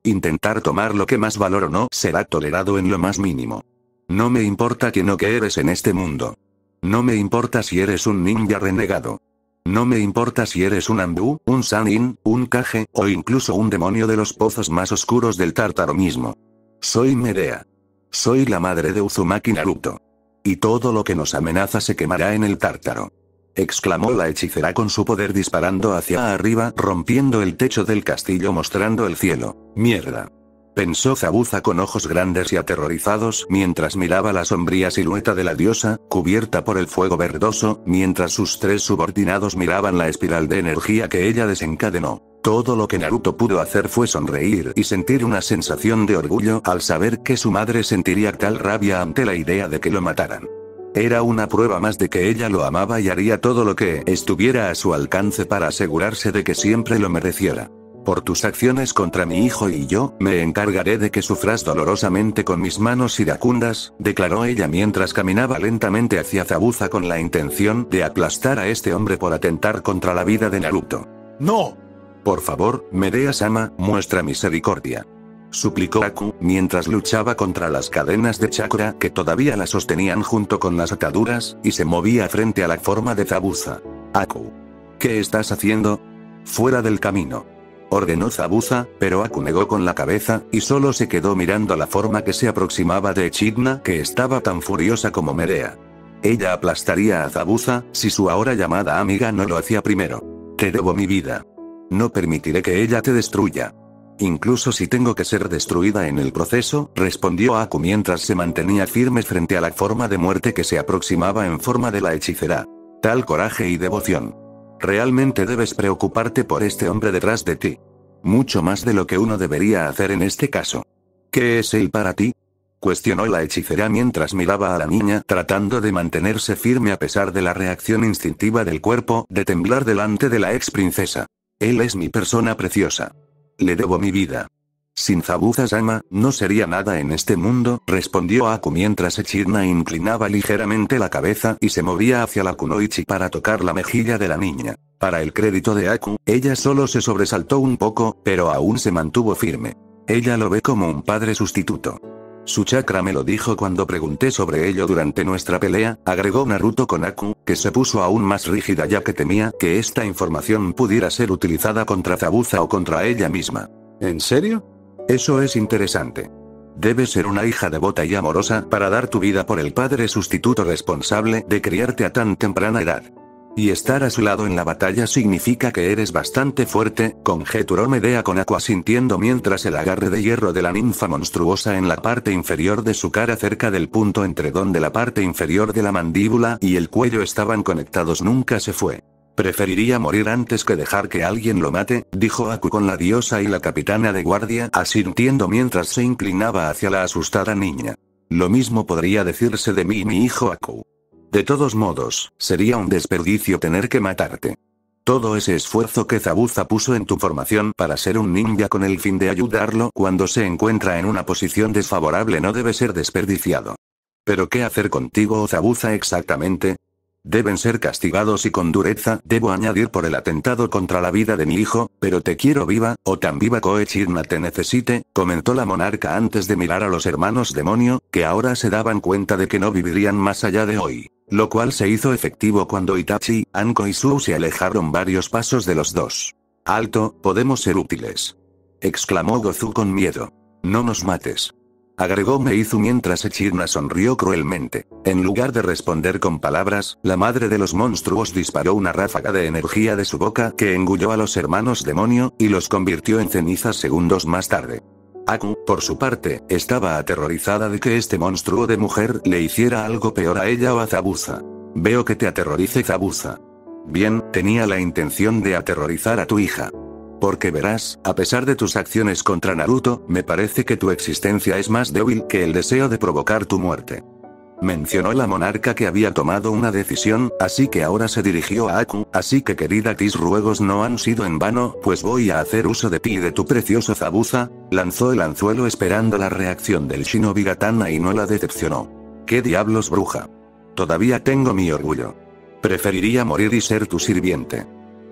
Intentar tomar lo que más valoro no será tolerado en lo más mínimo. No me importa quién o qué eres en este mundo. No me importa si eres un ninja renegado. No me importa si eres un Anbu, un Sannin, un Kage, o incluso un demonio de los pozos más oscuros del Tártaro mismo. Soy Medea. Soy la madre de Uzumaki Naruto. Y todo lo que nos amenaza se quemará en el Tártaro. Exclamó la hechicera con su poder disparando hacia arriba, rompiendo el techo del castillo mostrando el cielo. Mierda. Pensó Zabuza con ojos grandes y aterrorizados mientras miraba la sombría silueta de la diosa, cubierta por el fuego verdoso, mientras sus tres subordinados miraban la espiral de energía que ella desencadenó. Todo lo que Naruto pudo hacer fue sonreír y sentir una sensación de orgullo al saber que su madre sentiría tal rabia ante la idea de que lo mataran. Era una prueba más de que ella lo amaba y haría todo lo que estuviera a su alcance para asegurarse de que siempre lo mereciera. Por tus acciones contra mi hijo y yo, me encargaré de que sufras dolorosamente con mis manos iracundas, declaró ella mientras caminaba lentamente hacia Zabuza con la intención de aplastar a este hombre por atentar contra la vida de Naruto. ¡No! Por favor, Medea-sama, muestra misericordia. Suplicó Aku, mientras luchaba contra las cadenas de chakra que todavía la sostenían junto con las ataduras, y se movía frente a la forma de Zabuza. Aku. ¿Qué estás haciendo? Fuera del camino. Ordenó Zabuza, pero Aku negó con la cabeza, y solo se quedó mirando la forma que se aproximaba de Echidna, que estaba tan furiosa como Medea. Ella aplastaría a Zabuza, si su ahora llamada amiga no lo hacía primero. Te debo mi vida. No permitiré que ella te destruya. Incluso si tengo que ser destruida en el proceso, respondió Aku mientras se mantenía firme frente a la forma de muerte que se aproximaba en forma de la hechicera. Tal coraje y devoción. Realmente debes preocuparte por este hombre detrás de ti. Mucho más de lo que uno debería hacer en este caso. ¿Qué es él para ti? Cuestionó la hechicera mientras miraba a la niña tratando de mantenerse firme a pesar de la reacción instintiva del cuerpo de temblar delante de la ex princesa. Él es mi persona preciosa. Le debo mi vida. Sin Zabuza-sama, no sería nada en este mundo, respondió Aku mientras Echidna inclinaba ligeramente la cabeza y se movía hacia la kunoichi para tocar la mejilla de la niña. Para el crédito de Aku, ella solo se sobresaltó un poco, pero aún se mantuvo firme. Ella lo ve como un padre sustituto. Su chakra me lo dijo cuando pregunté sobre ello durante nuestra pelea, agregó Naruto con Aku, que se puso aún más rígida ya que temía que esta información pudiera ser utilizada contra Zabuza o contra ella misma. ¿En serio? Eso es interesante. Debes ser una hija devota y amorosa para dar tu vida por el padre sustituto responsable de criarte a tan temprana edad. Y estar a su lado en la batalla significa que eres bastante fuerte, conjeturó Medea con Aku asintiendo mientras el agarre de hierro de la ninfa monstruosa en la parte inferior de su cara cerca del punto entre donde la parte inferior de la mandíbula y el cuello estaban conectados nunca se fue. Preferiría morir antes que dejar que alguien lo mate, dijo Aku con la diosa y la capitana de guardia asintiendo mientras se inclinaba hacia la asustada niña. Lo mismo podría decirse de mí y mi hijo Aku. De todos modos, sería un desperdicio tener que matarte. Todo ese esfuerzo que Zabuza puso en tu formación para ser un ninja con el fin de ayudarlo cuando se encuentra en una posición desfavorable no debe ser desperdiciado. ¿Pero qué hacer contigo, Zabuza, exactamente? Deben ser castigados y con dureza, debo añadir por el atentado contra la vida de mi hijo, pero te quiero viva, o tan viva como Echidna te necesite, comentó la monarca antes de mirar a los hermanos demonio, que ahora se daban cuenta de que no vivirían más allá de hoy. Lo cual se hizo efectivo cuando Itachi, Anko y Suu se alejaron varios pasos de los dos. Alto, podemos ser útiles. Exclamó Gozu con miedo. No nos mates. Agregó Meizu mientras Echidna sonrió cruelmente. En lugar de responder con palabras, la madre de los monstruos disparó una ráfaga de energía de su boca que engulló a los hermanos demonio, y los convirtió en cenizas segundos más tarde. Aku, por su parte, estaba aterrorizada de que este monstruo de mujer le hiciera algo peor a ella o a Zabuza. Veo que te aterrorice Zabuza. Bien, tenía la intención de aterrorizar a tu hija. Porque verás, a pesar de tus acciones contra Naruto, me parece que tu existencia es más débil que el deseo de provocar tu muerte. Mencionó la monarca que había tomado una decisión, así que ahora se dirigió a Aku, así que querida, tus ruegos no han sido en vano, pues voy a hacer uso de ti y de tu precioso Zabuza. Lanzó el anzuelo esperando la reacción del Shinobi Gatana y no la decepcionó. ¿Qué diablos, bruja? Todavía tengo mi orgullo. Preferiría morir y ser tu sirviente.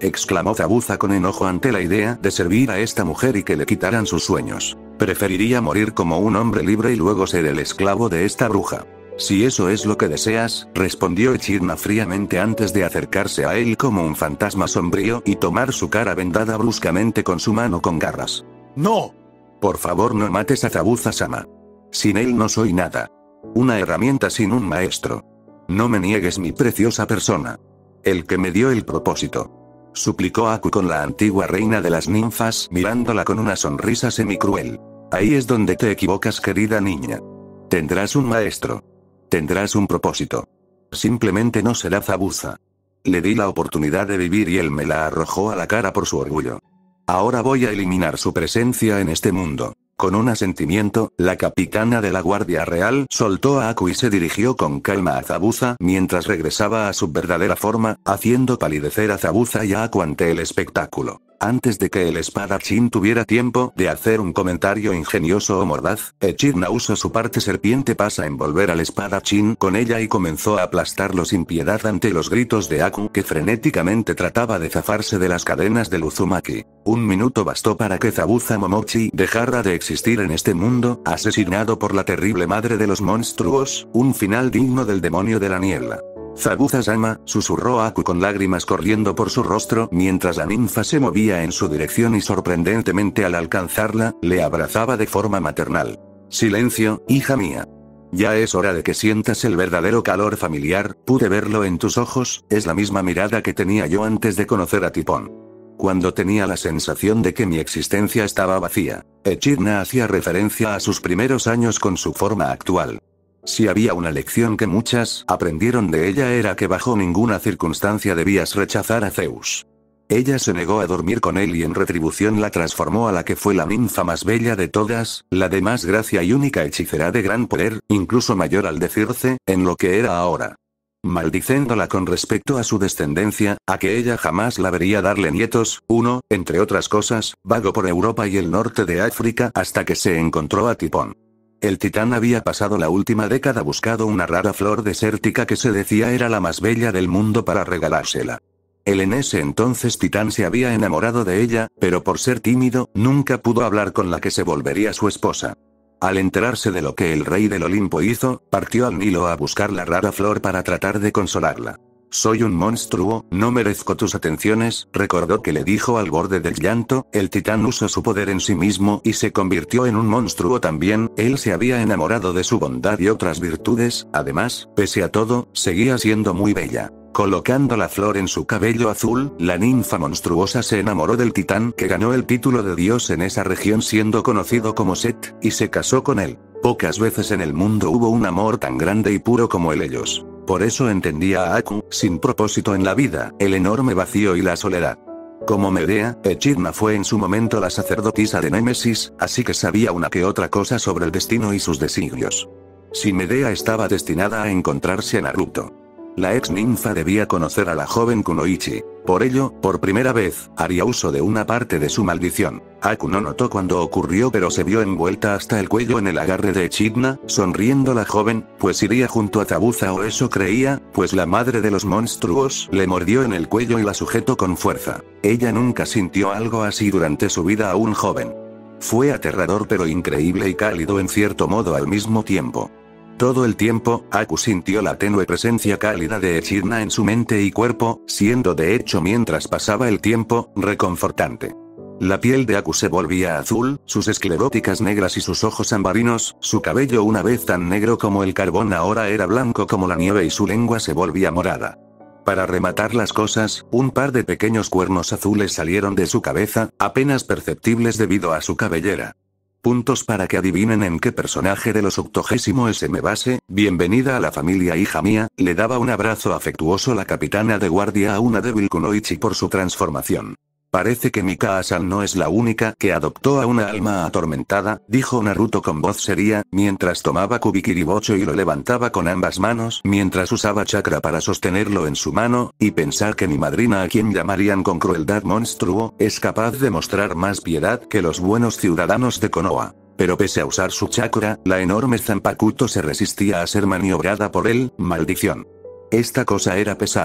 exclamó Zabuza con enojo ante la idea de servir a esta mujer y que le quitaran sus sueños. Preferiría morir como un hombre libre y luego ser el esclavo de esta bruja. Si eso es lo que deseas, respondió Echidna fríamente antes de acercarse a él como un fantasma sombrío y tomar su cara vendada bruscamente con su mano con garras. ¡No! Por favor, no mates a Zabuza-sama. Sin él no soy nada. Una herramienta sin un maestro. No me niegues mi preciosa persona. El que me dio el propósito. Suplicó Aku con la antigua reina de las ninfas mirándola con una sonrisa semicruel. Ahí es donde te equivocas, querida niña. Tendrás un maestro. Tendrás un propósito. Simplemente no será Zabuza. Le di la oportunidad de vivir y él me la arrojó a la cara por su orgullo. Ahora voy a eliminar su presencia en este mundo. Con un asentimiento, la capitana de la Guardia Real soltó a Aku y se dirigió con calma a Zabuza mientras regresaba a su verdadera forma, haciendo palidecer a Zabuza y a Aku ante el espectáculo. Antes de que el espadachín tuviera tiempo de hacer un comentario ingenioso o mordaz, Echidna usó su parte serpiente pasa a envolver al espadachín con ella y comenzó a aplastarlo sin piedad ante los gritos de Aku que frenéticamente trataba de zafarse de las cadenas del Uzumaki. Un minuto bastó para que Zabuza Momochi dejara de existir en este mundo, asesinado por la terrible madre de los monstruos, un final digno del demonio de la niebla. Zabuza-sama, susurró Aku con lágrimas corriendo por su rostro mientras la ninfa se movía en su dirección y sorprendentemente al alcanzarla, le abrazaba de forma maternal. Silencio, hija mía. Ya es hora de que sientas el verdadero calor familiar, pude verlo en tus ojos, es la misma mirada que tenía yo antes de conocer a Tipón. Cuando tenía la sensación de que mi existencia estaba vacía. Echidna hacía referencia a sus primeros años con su forma actual. Si había una lección que muchas aprendieron de ella era que bajo ninguna circunstancia debías rechazar a Zeus. Ella se negó a dormir con él y en retribución la transformó a la que fue la ninfa más bella de todas, la de más gracia y única hechicera de gran poder, incluso mayor al decirse, en lo que era ahora. Maldiciéndola con respecto a su descendencia, a que ella jamás la vería darle nietos, uno, entre otras cosas, vagó por Europa y el norte de África hasta que se encontró a Tipón. El titán había pasado la última década buscando una rara flor desértica que se decía era la más bella del mundo para regalársela. Él en ese entonces titán se había enamorado de ella, pero por ser tímido, nunca pudo hablar con la que se volvería su esposa. Al enterarse de lo que el rey del Olimpo hizo, partió al Nilo a buscar la rara flor para tratar de consolarla. Soy un monstruo, no merezco tus atenciones, recordó que le dijo al borde del llanto, el titán usó su poder en sí mismo y se convirtió en un monstruo también, él se había enamorado de su bondad y otras virtudes, además, pese a todo, seguía siendo muy bella. Colocando la flor en su cabello azul, la ninfa monstruosa se enamoró del titán que ganó el título de dios en esa región siendo conocido como Set, y se casó con él. Pocas veces en el mundo hubo un amor tan grande y puro como el ellos. Por eso entendía a Aku, sin propósito en la vida, el enorme vacío y la soledad. Como Medea, Echidna fue en su momento la sacerdotisa de Némesis, así que sabía una que otra cosa sobre el destino y sus designios. Si Medea estaba destinada a encontrarse a Naruto. La ex ninfa debía conocer a la joven Kunoichi. Por ello, por primera vez, haría uso de una parte de su maldición. Aku no notó cuando ocurrió pero se vio envuelta hasta el cuello en el agarre de Echidna, sonriendo la joven, pues iría junto a Zabuza o eso creía, pues la madre de los monstruos le mordió en el cuello y la sujetó con fuerza. Ella nunca sintió algo así durante su vida aún joven. Fue aterrador pero increíble y cálido en cierto modo al mismo tiempo. Todo el tiempo, Aku sintió la tenue presencia cálida de Echidna en su mente y cuerpo, siendo de hecho mientras pasaba el tiempo, reconfortante. La piel de Aku se volvía azul, sus escleróticas negras y sus ojos ambarinos, su cabello una vez tan negro como el carbón ahora era blanco como la nieve y su lengua se volvía morada. Para rematar las cosas, un par de pequeños cuernos azules salieron de su cabeza, apenas perceptibles debido a su cabellera. Puntos para que adivinen en qué personaje de los octogésimo S me base, bienvenida a la familia hija mía, le daba un abrazo afectuoso la capitana de guardia a una débil Kunoichi por su transformación. Parece que Mikasa-san no es la única que adoptó a una alma atormentada, dijo Naruto con voz seria, mientras tomaba Kubikiribocho y lo levantaba con ambas manos mientras usaba chakra para sostenerlo en su mano, y pensar que mi madrina a quien llamarían con crueldad monstruo, es capaz de mostrar más piedad que los buenos ciudadanos de Konoha. Pero pese a usar su chakra, la enorme Zanpakuto se resistía a ser maniobrada por él, maldición. Esta cosa era pesada.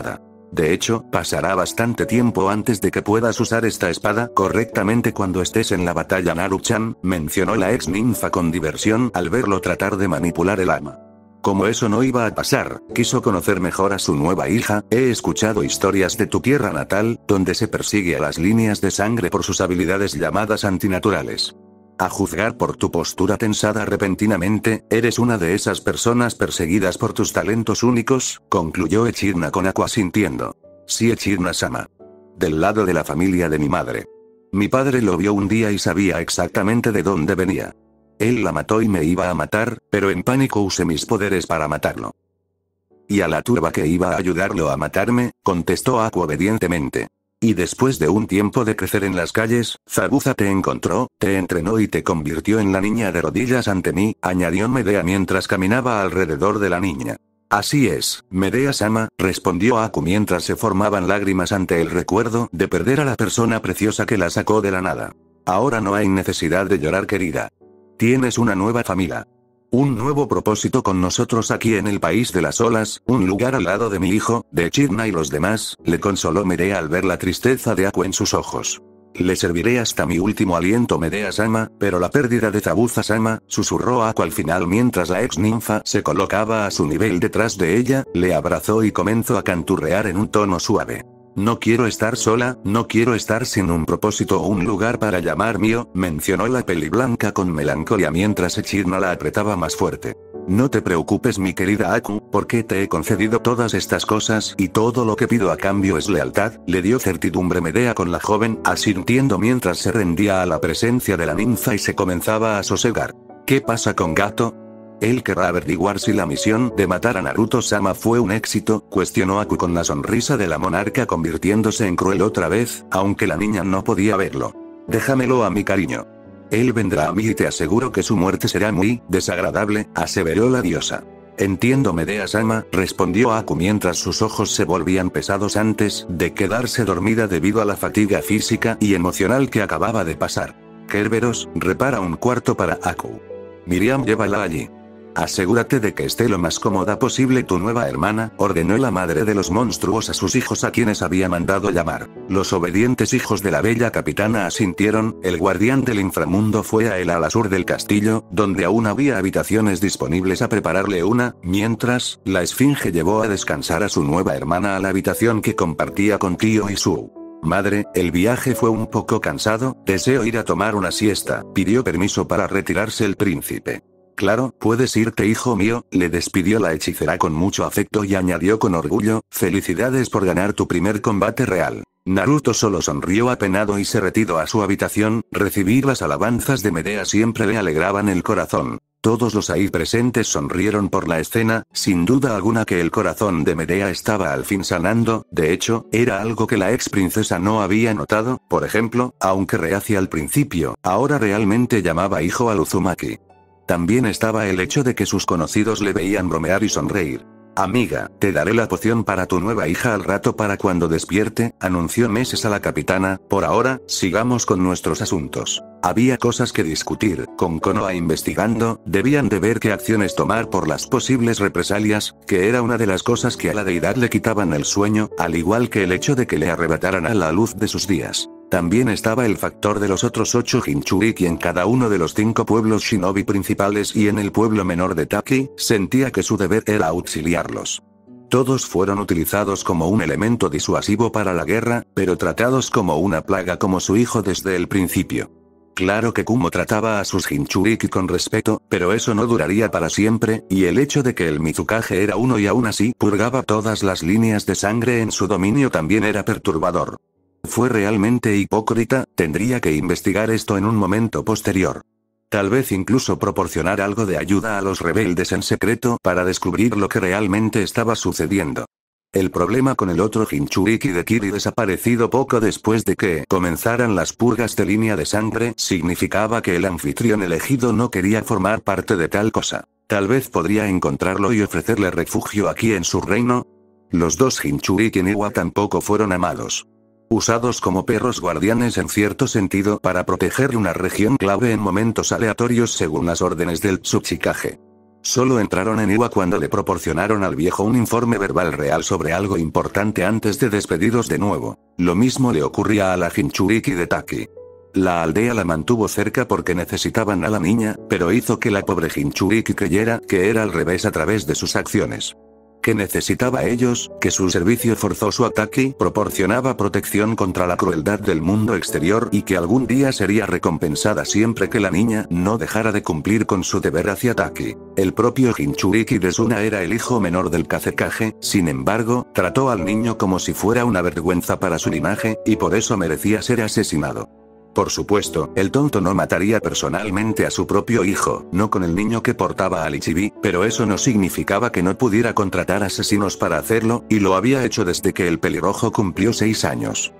De hecho, pasará bastante tiempo antes de que puedas usar esta espada correctamente cuando estés en la batalla, Naru-chan, mencionó la ex ninfa con diversión al verlo tratar de manipular el ama. Como eso no iba a pasar, quiso conocer mejor a su nueva hija. He escuchado historias de tu tierra natal, donde se persigue a las líneas de sangre por sus habilidades llamadas antinaturales. A juzgar por tu postura tensada repentinamente, eres una de esas personas perseguidas por tus talentos únicos, concluyó Echidna con Aku asintiendo. Sí, Echidna-sama. Del lado de la familia de mi madre. Mi padre lo vio un día y sabía exactamente de dónde venía. Él la mató y me iba a matar, pero en pánico usé mis poderes para matarlo. Y a la turba que iba a ayudarlo a matarme, contestó Aku obedientemente. Y después de un tiempo de crecer en las calles, Zabuza te encontró, te entrenó y te convirtió en la niña de rodillas ante mí, añadió Medea mientras caminaba alrededor de la niña. Así es, Medea-sama, respondió Aku mientras se formaban lágrimas ante el recuerdo de perder a la persona preciosa que la sacó de la nada. Ahora no hay necesidad de llorar, querida. Tienes una nueva familia. Un nuevo propósito con nosotros aquí en el país de las olas, un lugar al lado de mi hijo, de Echidna y los demás, le consoló Medea al ver la tristeza de Aku en sus ojos. Le serviré hasta mi último aliento, Medea-sama, pero la pérdida de Zabuza-sama, susurró Aku al final mientras la ex ninfa se colocaba a su nivel detrás de ella, le abrazó y comenzó a canturrear en un tono suave. No quiero estar sola, no quiero estar sin un propósito o un lugar para llamar mío, mencionó la peliblanca con melancolía mientras Echidna la apretaba más fuerte. No te preocupes, mi querida Aku, porque te he concedido todas estas cosas y todo lo que pido a cambio es lealtad, le dio certidumbre Medea con la joven, asintiendo mientras se rendía a la presencia de la ninfa y se comenzaba a sosegar. ¿Qué pasa con Gato? Él querrá averiguar si la misión de matar a Naruto-sama fue un éxito, cuestionó Aku con la sonrisa de la monarca convirtiéndose en cruel otra vez, aunque la niña no podía verlo. Déjamelo a mi cariño. Él vendrá a mí y te aseguro que su muerte será muy desagradable, aseveró la diosa. Entiendo, Medea-sama, respondió Aku mientras sus ojos se volvían pesados antes de quedarse dormida debido a la fatiga física y emocional que acababa de pasar. Kerberos, repara un cuarto para Aku. Miriam, llévala allí. Asegúrate de que esté lo más cómoda posible tu nueva hermana, ordenó la madre de los monstruos a sus hijos a quienes había mandado llamar. Los obedientes hijos de la bella capitana asintieron, el guardián del inframundo fue a el ala sur del castillo, donde aún había habitaciones disponibles a prepararle una, mientras, la esfinge llevó a descansar a su nueva hermana a la habitación que compartía con Tio y su madre. El viaje fue un poco cansado, deseo ir a tomar una siesta, pidió permiso para retirarse el príncipe. Claro, puedes irte, hijo mío, le despidió la hechicera con mucho afecto y añadió con orgullo, felicidades por ganar tu primer combate real. Naruto solo sonrió apenado y se retiró a su habitación. Recibir las alabanzas de Medea siempre le alegraban el corazón. Todos los ahí presentes sonrieron por la escena, sin duda alguna que el corazón de Medea estaba al fin sanando, de hecho, era algo que la ex princesa no había notado, por ejemplo, aunque reacia al principio, ahora realmente llamaba hijo al Uzumaki. También estaba el hecho de que sus conocidos le veían bromear y sonreír. Amiga, te daré la poción para tu nueva hija al rato para cuando despierte, anunció Meses a la capitana. Por ahora, sigamos con nuestros asuntos. Había cosas que discutir, con Konoha investigando, debían de ver qué acciones tomar por las posibles represalias, que era una de las cosas que a la deidad le quitaban el sueño, al igual que el hecho de que le arrebataran a la luz de sus días. También estaba el factor de los otros ocho Jinchuriki en cada uno de los cinco pueblos shinobi principales y en el pueblo menor de Taki, sentía que su deber era auxiliarlos. Todos fueron utilizados como un elemento disuasivo para la guerra, pero tratados como una plaga como su hijo desde el principio. Claro que Kumo trataba a sus Jinchuriki con respeto, pero eso no duraría para siempre, y el hecho de que el Mizukage era uno y aún así purgaba todas las líneas de sangre en su dominio también era perturbador. Fue realmente hipócrita, tendría que investigar esto en un momento posterior. Tal vez incluso proporcionar algo de ayuda a los rebeldes en secreto para descubrir lo que realmente estaba sucediendo. El problema con el otro Jinchuriki de Kiri desaparecido poco después de que comenzaran las purgas de línea de sangre significaba que el anfitrión elegido no quería formar parte de tal cosa. Tal vez podría encontrarlo y ofrecerle refugio aquí en su reino. Los dos Jinchuriki Niwa tampoco fueron amados. Usados como perros guardianes en cierto sentido para proteger una región clave en momentos aleatorios según las órdenes del Tsuchikage. Solo entraron en Iwa cuando le proporcionaron al viejo un informe verbal real sobre algo importante antes de despediros de nuevo. Lo mismo le ocurría a la Jinchuriki de Taki. La aldea la mantuvo cerca porque necesitaban a la niña, pero hizo que la pobre Jinchuriki creyera que era al revés a través de sus acciones. ¿Qué necesitaba ellos? Que su servicio forzoso a Taki proporcionaba protección contra la crueldad del mundo exterior y que algún día sería recompensada siempre que la niña no dejara de cumplir con su deber hacia Taki. El propio Jinchuriki de Suna era el hijo menor del Kazekage, sin embargo, trató al niño como si fuera una vergüenza para su linaje, y por eso merecía ser asesinado. Por supuesto, el tonto no mataría personalmente a su propio hijo, no con el niño que portaba al Ichibi, pero eso no significaba que no pudiera contratar asesinos para hacerlo, y lo había hecho desde que el pelirrojo cumplió seis años.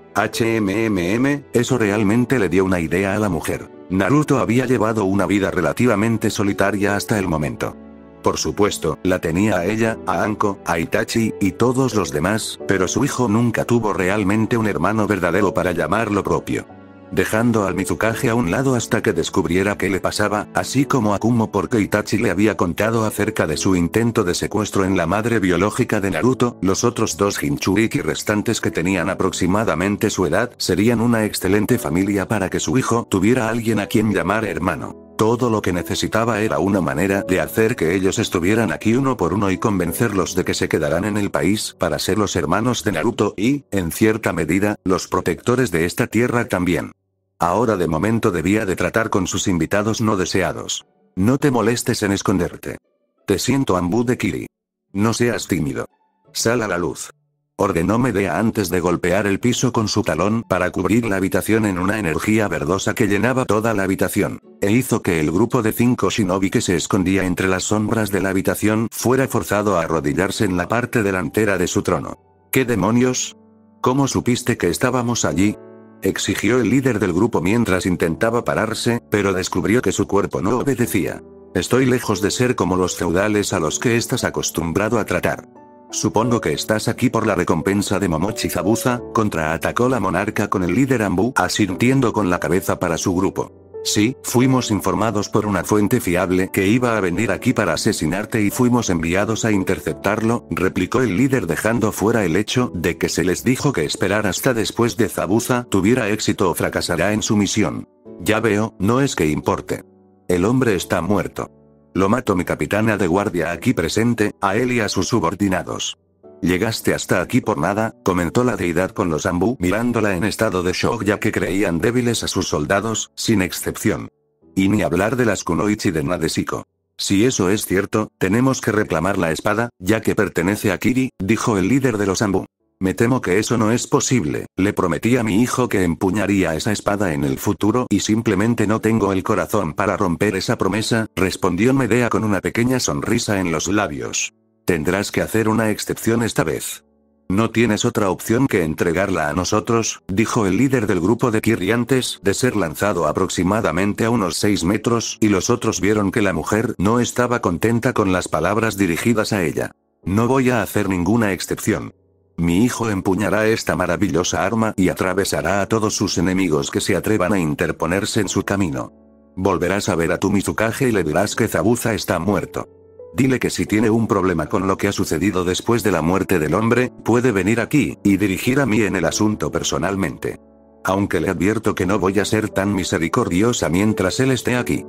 HMMM, eso realmente le dio una idea a la mujer. Naruto había llevado una vida relativamente solitaria hasta el momento. Por supuesto, la tenía a ella, a Anko, a Itachi, y todos los demás, pero su hijo nunca tuvo realmente un hermano verdadero para llamarlo propio. Dejando al Mizukage a un lado hasta que descubriera qué le pasaba, así como a Kumo porque Itachi le había contado acerca de su intento de secuestro en la madre biológica de Naruto, los otros dos Jinchuriki restantes que tenían aproximadamente su edad serían una excelente familia para que su hijo tuviera a alguien a quien llamar hermano. Todo lo que necesitaba era una manera de hacer que ellos estuvieran aquí uno por uno y convencerlos de que se quedarán en el país para ser los hermanos de Naruto y, en cierta medida, los protectores de esta tierra también. Ahora de momento debía de tratar con sus invitados no deseados. No te molestes en esconderte. Te siento Ambu de Kiri. No seas tímido. Sal a la luz. Ordenó Medea antes de golpear el piso con su talón para cubrir la habitación en una energía verdosa que llenaba toda la habitación, e hizo que el grupo de cinco shinobi que se escondía entre las sombras de la habitación fuera forzado a arrodillarse en la parte delantera de su trono. ¿Qué demonios? ¿Cómo supiste que estábamos allí?, exigió el líder del grupo mientras intentaba pararse, pero descubrió que su cuerpo no obedecía. Estoy lejos de ser como los feudales a los que estás acostumbrado a tratar. Supongo que estás aquí por la recompensa de Momochi Zabuza, contraatacó la monarca con el líder Ambu asintiendo con la cabeza para su grupo. Sí, fuimos informados por una fuente fiable que iba a venir aquí para asesinarte y fuimos enviados a interceptarlo, replicó el líder dejando fuera el hecho de que se les dijo que esperar hasta después de Zabuza tuviera éxito o fracasará en su misión. Ya veo, no es que importe. El hombre está muerto. Lo mató mi capitana de guardia aquí presente, a él y a sus subordinados. Llegaste hasta aquí por nada, comentó la deidad con los Ambu mirándola en estado de shock ya que creían débiles a sus soldados, sin excepción. Y ni hablar de las kunoichi de Nadeshiko. Si eso es cierto, tenemos que reclamar la espada, ya que pertenece a Kiri, dijo el líder de los Ambu. Me temo que eso no es posible, le prometí a mi hijo que empuñaría esa espada en el futuro y simplemente no tengo el corazón para romper esa promesa, respondió Medea con una pequeña sonrisa en los labios. Tendrás que hacer una excepción esta vez. No tienes otra opción que entregarla a nosotros, dijo el líder del grupo de Kiri antes de ser lanzado aproximadamente a unos seis metros y los otros vieron que la mujer no estaba contenta con las palabras dirigidas a ella. No voy a hacer ninguna excepción. Mi hijo empuñará esta maravillosa arma y atravesará a todos sus enemigos que se atrevan a interponerse en su camino. Volverás a ver a tu Mizukage y le dirás que Zabuza está muerto. Dile que si tiene un problema con lo que ha sucedido después de la muerte del hombre, puede venir aquí, y dirigir a mí en el asunto personalmente. Aunque le advierto que no voy a ser tan misericordiosa mientras él esté aquí.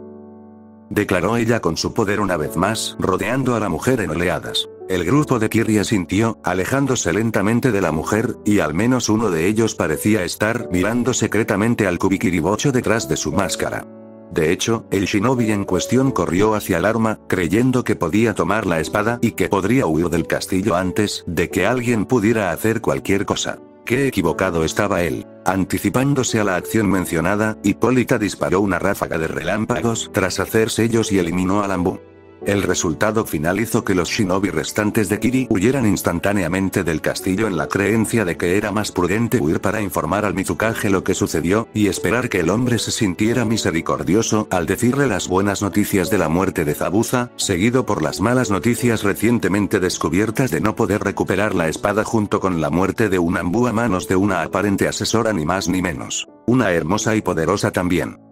Declaró ella con su poder una vez más, rodeando a la mujer en oleadas. El grupo de Kiri asintió, alejándose lentamente de la mujer, y al menos uno de ellos parecía estar mirando secretamente al Kubikiribocho detrás de su máscara. De hecho, el shinobi en cuestión corrió hacia el arma, creyendo que podía tomar la espada y que podría huir del castillo antes de que alguien pudiera hacer cualquier cosa. Qué equivocado estaba él. Anticipándose a la acción mencionada, Hipólita disparó una ráfaga de relámpagos tras hacer sellos y eliminó al Ambu. El resultado final hizo que los shinobi restantes de Kiri huyeran instantáneamente del castillo en la creencia de que era más prudente huir para informar al Mizukage lo que sucedió, y esperar que el hombre se sintiera misericordioso al decirle las buenas noticias de la muerte de Zabuza, seguido por las malas noticias recientemente descubiertas de no poder recuperar la espada junto con la muerte de un Ambu a manos de una aparente asesora ni más ni menos. Una hermosa y poderosa también.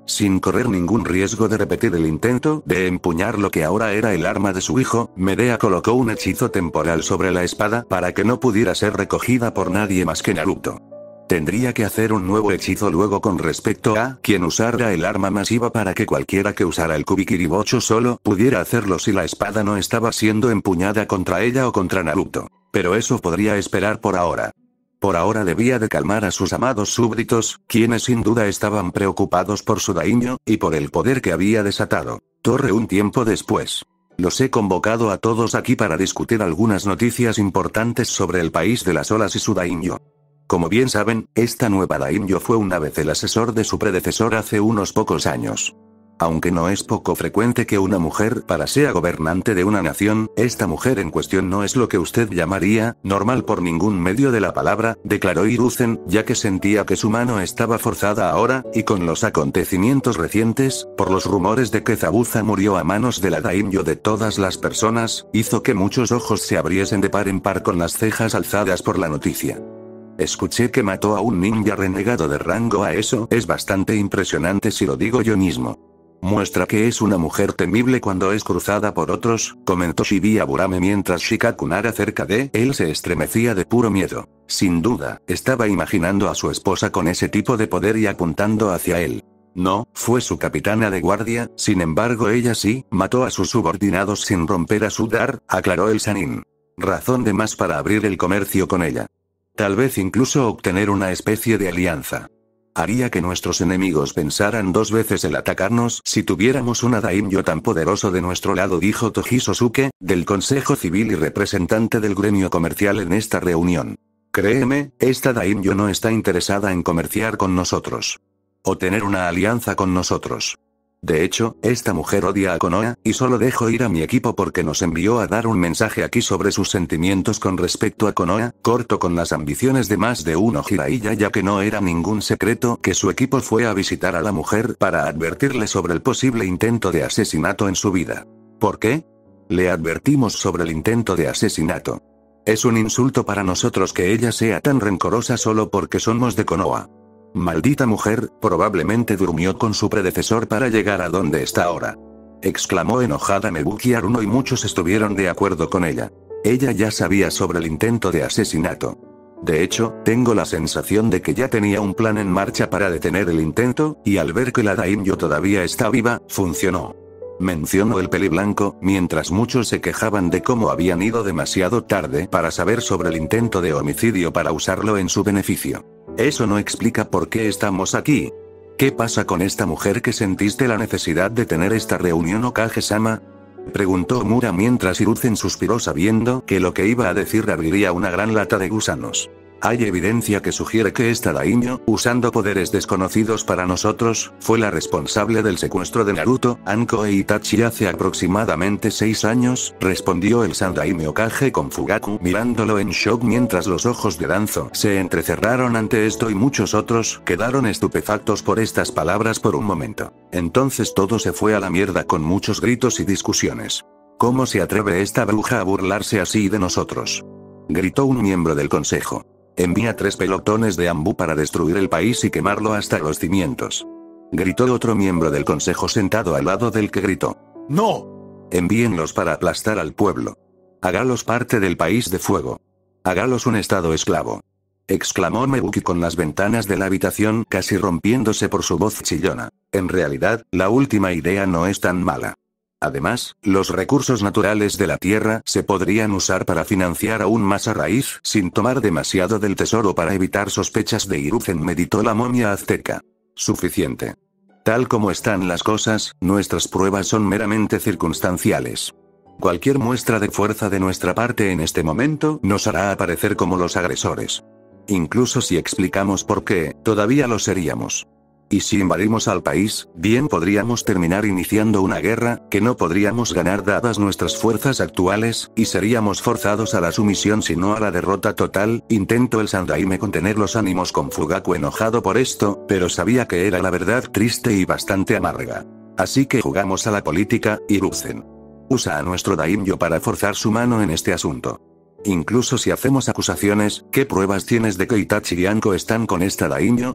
Sin correr ningún riesgo de repetir el intento de empuñar lo que ahora era el arma de su hijo, Medea colocó un hechizo temporal sobre la espada para que no pudiera ser recogida por nadie más que Naruto. Tendría que hacer un nuevo hechizo luego con respecto a quien usara el arma masiva para que cualquiera que usara el Kubikiribocho solo pudiera hacerlo si la espada no estaba siendo empuñada contra ella o contra Naruto. Pero eso podría esperar por ahora. Por ahora debía de calmar a sus amados súbditos, quienes sin duda estaban preocupados por su daimyo, y por el poder que había desatado. Torre un tiempo después. Los he convocado a todos aquí para discutir algunas noticias importantes sobre el país de las olas y su daimyo. Como bien saben, esta nueva daimyo fue una vez el asesor de su predecesor hace unos pocos años. Aunque no es poco frecuente que una mujer para sea gobernante de una nación, esta mujer en cuestión no es lo que usted llamaría normal por ningún medio de la palabra, declaró Hiruzen, ya que sentía que su mano estaba forzada ahora, y con los acontecimientos recientes, por los rumores de que Zabuza murió a manos de la daimyo de todas las personas, hizo que muchos ojos se abriesen de par en par con las cejas alzadas por la noticia. Escuché que mató a un ninja renegado de rango A, eso es bastante impresionante si lo digo yo mismo. Muestra que es una mujer temible cuando es cruzada por otros, comentó Shibuya Burame mientras Shikakunara cerca de él se estremecía de puro miedo. Sin duda, estaba imaginando a su esposa con ese tipo de poder y apuntando hacia él. No, fue su capitana de guardia, sin embargo ella sí, mató a sus subordinados sin romper a su dar, aclaró el Sanin. Razón de más para abrir el comercio con ella. Tal vez incluso obtener una especie de alianza. Haría que nuestros enemigos pensaran dos veces el atacarnos si tuviéramos una daimyo tan poderoso de nuestro lado, dijo Toji Sosuke, del Consejo Civil y representante del gremio comercial en esta reunión. Créeme, esta daimyo no está interesada en comerciar con nosotros. O tener una alianza con nosotros. De hecho, esta mujer odia a Konoha, y solo dejo ir a mi equipo porque nos envió a dar un mensaje aquí sobre sus sentimientos con respecto a Konoha, corto con las ambiciones de más de uno Jiraiya, ya que no era ningún secreto que su equipo fue a visitar a la mujer para advertirle sobre el posible intento de asesinato en su vida. ¿Por qué? Le advertimos sobre el intento de asesinato. Es un insulto para nosotros que ella sea tan rencorosa solo porque somos de Konoha. Maldita mujer, probablemente durmió con su predecesor para llegar a donde está ahora. Exclamó enojada Mebuki Aruno y muchos estuvieron de acuerdo con ella. Ella ya sabía sobre el intento de asesinato. De hecho, tengo la sensación de que ya tenía un plan en marcha para detener el intento, y al ver que la daimyo todavía está viva, funcionó. Mencionó el peliblanco, mientras muchos se quejaban de cómo habían ido demasiado tarde para saber sobre el intento de homicidio para usarlo en su beneficio. Eso no explica por qué estamos aquí. ¿Qué pasa con esta mujer que sentiste la necesidad de tener esta reunión, Okage-sama? Preguntó Mura mientras Hiruzen suspiró sabiendo que lo que iba a decir abriría una gran lata de gusanos. Hay evidencia que sugiere que esta daimyo, usando poderes desconocidos para nosotros, fue la responsable del secuestro de Naruto, Anko e Itachi hace aproximadamente seis años, respondió el Sandaime Hokage con Fugaku mirándolo en shock mientras los ojos de Danzo se entrecerraron ante esto y muchos otros quedaron estupefactos por estas palabras por un momento. Entonces todo se fue a la mierda con muchos gritos y discusiones. ¿Cómo se atreve esta bruja a burlarse así de nosotros?, gritó un miembro del consejo. Envía tres pelotones de Anbu para destruir el país y quemarlo hasta los cimientos, gritó otro miembro del consejo sentado al lado del que gritó. ¡No! Envíenlos para aplastar al pueblo. Hágalos parte del país de fuego. Hágalos un estado esclavo, exclamó Mebuki con las ventanas de la habitación casi rompiéndose por su voz chillona. En realidad, la última idea no es tan mala. Además, los recursos naturales de la Tierra se podrían usar para financiar aún más a raíz sin tomar demasiado del tesoro para evitar sospechas de Hiruzen, meditó la momia azteca. Suficiente. Tal como están las cosas, nuestras pruebas son meramente circunstanciales. Cualquier muestra de fuerza de nuestra parte en este momento nos hará aparecer como los agresores. Incluso si explicamos por qué, todavía lo seríamos. Y si invadimos al país, bien podríamos terminar iniciando una guerra, que no podríamos ganar dadas nuestras fuerzas actuales, y seríamos forzados a la sumisión si no a la derrota total. Intentó el Sandaime contener los ánimos con Fugaku enojado por esto, pero sabía que era la verdad triste y bastante amarga. Así que jugamos a la política, Hiruzen. Usa a nuestro daimyo para forzar su mano en este asunto. Incluso si hacemos acusaciones, ¿qué pruebas tienes de que Itachi y Anko están con esta daimyo?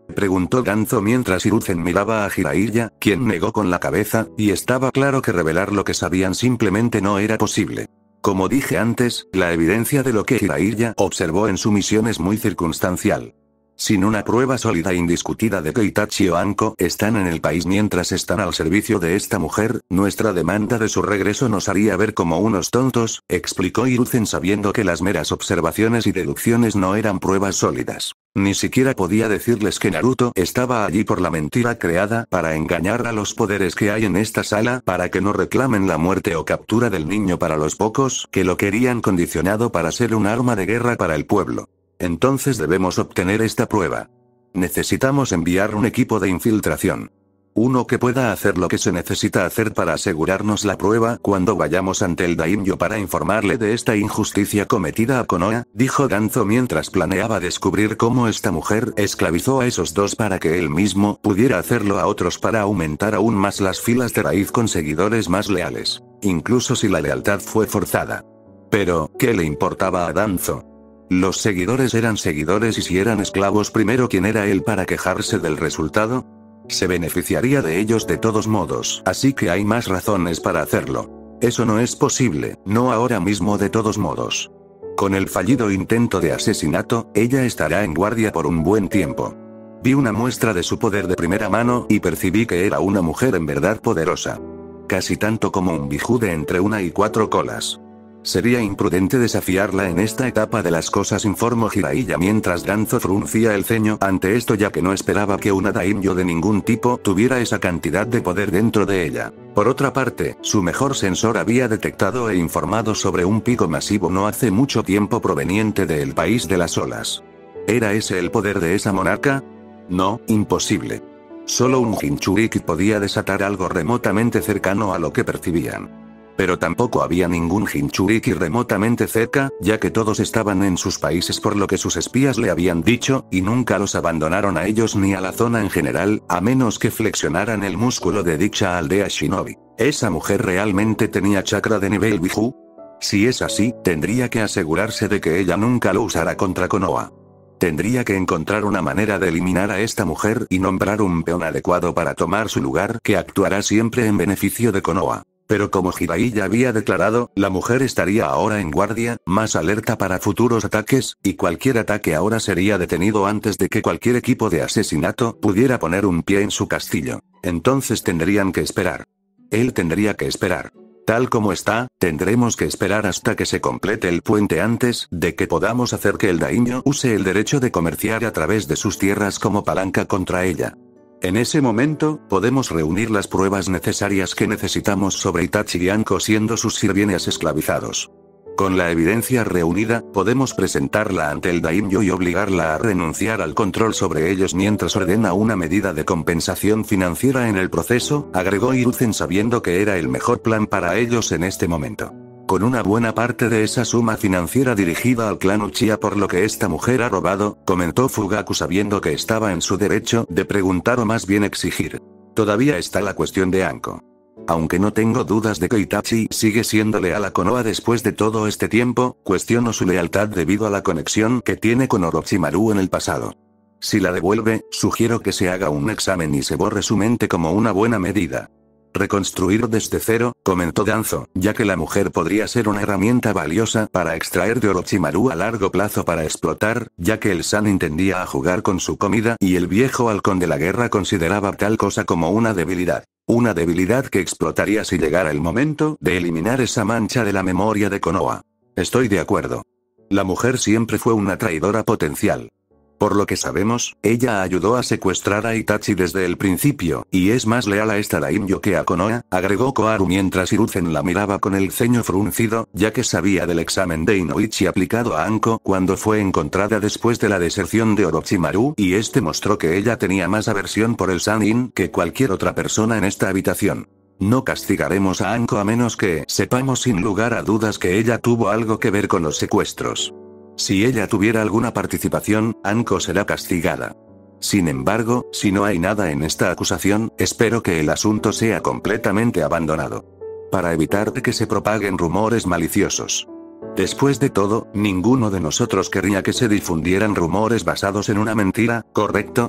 Preguntó Danzo mientras Hiruzen miraba a Jiraiya, quien negó con la cabeza, y estaba claro que revelar lo que sabían simplemente no era posible. Como dije antes, la evidencia de lo que Jiraiya observó en su misión es muy circunstancial. Sin una prueba sólida e indiscutida de que Itachi o Anko están en el país mientras están al servicio de esta mujer, nuestra demanda de su regreso nos haría ver como unos tontos, explicó Hiruzen sabiendo que las meras observaciones y deducciones no eran pruebas sólidas. Ni siquiera podía decirles que Naruto estaba allí por la mentira creada para engañar a los poderes que hay en esta sala para que no reclamen la muerte o captura del niño para los pocos que lo querían condicionado para ser un arma de guerra para el pueblo. Entonces debemos obtener esta prueba. Necesitamos enviar un equipo de infiltración. Uno que pueda hacer lo que se necesita hacer para asegurarnos la prueba cuando vayamos ante el daimyo para informarle de esta injusticia cometida a Konoha, dijo Danzo mientras planeaba descubrir cómo esta mujer esclavizó a esos dos para que él mismo pudiera hacerlo a otros para aumentar aún más las filas de raíz con seguidores más leales. Incluso si la lealtad fue forzada. Pero, ¿qué le importaba a Danzo? Los seguidores eran seguidores y si eran esclavos primero, ¿quién era él para quejarse del resultado? Se beneficiaría de ellos de todos modos, así que hay más razones para hacerlo. Eso no es posible, no ahora mismo de todos modos. Con el fallido intento de asesinato, ella estará en guardia por un buen tiempo. Vi una muestra de su poder de primera mano y percibí que era una mujer en verdad poderosa. Casi tanto como un bijú de entre una y cuatro colas. Sería imprudente desafiarla en esta etapa de las cosas, informó Jiraiya mientras Danzo fruncía el ceño ante esto, ya que no esperaba que una daimyo de ningún tipo tuviera esa cantidad de poder dentro de ella. Por otra parte, su mejor sensor había detectado e informado sobre un pico masivo no hace mucho tiempo proveniente del país de las olas. ¿Era ese el poder de esa monarca? No, imposible. Solo un Jinchuriki podía desatar algo remotamente cercano a lo que percibían. Pero tampoco había ningún Jinchuriki remotamente cerca, ya que todos estaban en sus países por lo que sus espías le habían dicho, y nunca los abandonaron a ellos ni a la zona en general, a menos que flexionaran el músculo de dicha aldea shinobi. ¿Esa mujer realmente tenía chakra de nivel bijú? Si es así, tendría que asegurarse de que ella nunca lo usara contra Konoha. Tendría que encontrar una manera de eliminar a esta mujer y nombrar un peón adecuado para tomar su lugar que actuará siempre en beneficio de Konoha. Pero como Jiraiya había declarado, la mujer estaría ahora en guardia, más alerta para futuros ataques, y cualquier ataque ahora sería detenido antes de que cualquier equipo de asesinato pudiera poner un pie en su castillo. Entonces tendrían que esperar. Él tendría que esperar. Tal como está, tendremos que esperar hasta que se complete el puente antes de que podamos hacer que el daimyo use el derecho de comerciar a través de sus tierras como palanca contra ella. En ese momento, podemos reunir las pruebas necesarias que necesitamos sobre Itachi y Anko siendo sus sirvientes esclavizados. Con la evidencia reunida, podemos presentarla ante el daimyo y obligarla a renunciar al control sobre ellos mientras ordena una medida de compensación financiera en el proceso, agregó Hiruzen sabiendo que era el mejor plan para ellos en este momento. Con una buena parte de esa suma financiera dirigida al clan Uchiha por lo que esta mujer ha robado, comentó Fugaku sabiendo que estaba en su derecho de preguntar o más bien exigir. Todavía está la cuestión de Anko. Aunque no tengo dudas de que Itachi sigue siendo leal a Konoha después de todo este tiempo, cuestiono su lealtad debido a la conexión que tiene con Orochimaru en el pasado. Si la devuelve, sugiero que se haga un examen y se borre su mente como una buena medida. Reconstruir desde cero, comentó Danzo, ya que la mujer podría ser una herramienta valiosa para extraer de Orochimaru a largo plazo para explotar, ya que el Sanin tendía a jugar con su comida y el viejo halcón de la guerra consideraba tal cosa como una debilidad. Una debilidad que explotaría si llegara el momento de eliminar esa mancha de la memoria de Konoha. Estoy de acuerdo. La mujer siempre fue una traidora potencial. Por lo que sabemos, ella ayudó a secuestrar a Itachi desde el principio, y es más leal a esta daimyo que a Konoha, agregó Koharu mientras Hiruzen la miraba con el ceño fruncido, ya que sabía del examen de Inoichi aplicado a Anko cuando fue encontrada después de la deserción de Orochimaru, y este mostró que ella tenía más aversión por el Sannin que cualquier otra persona en esta habitación. No castigaremos a Anko a menos que sepamos sin lugar a dudas que ella tuvo algo que ver con los secuestros. Si ella tuviera alguna participación, Anko será castigada. Sin embargo, si no hay nada en esta acusación, espero que el asunto sea completamente abandonado. Para evitar que se propaguen rumores maliciosos. Después de todo, ninguno de nosotros querría que se difundieran rumores basados en una mentira, ¿correcto?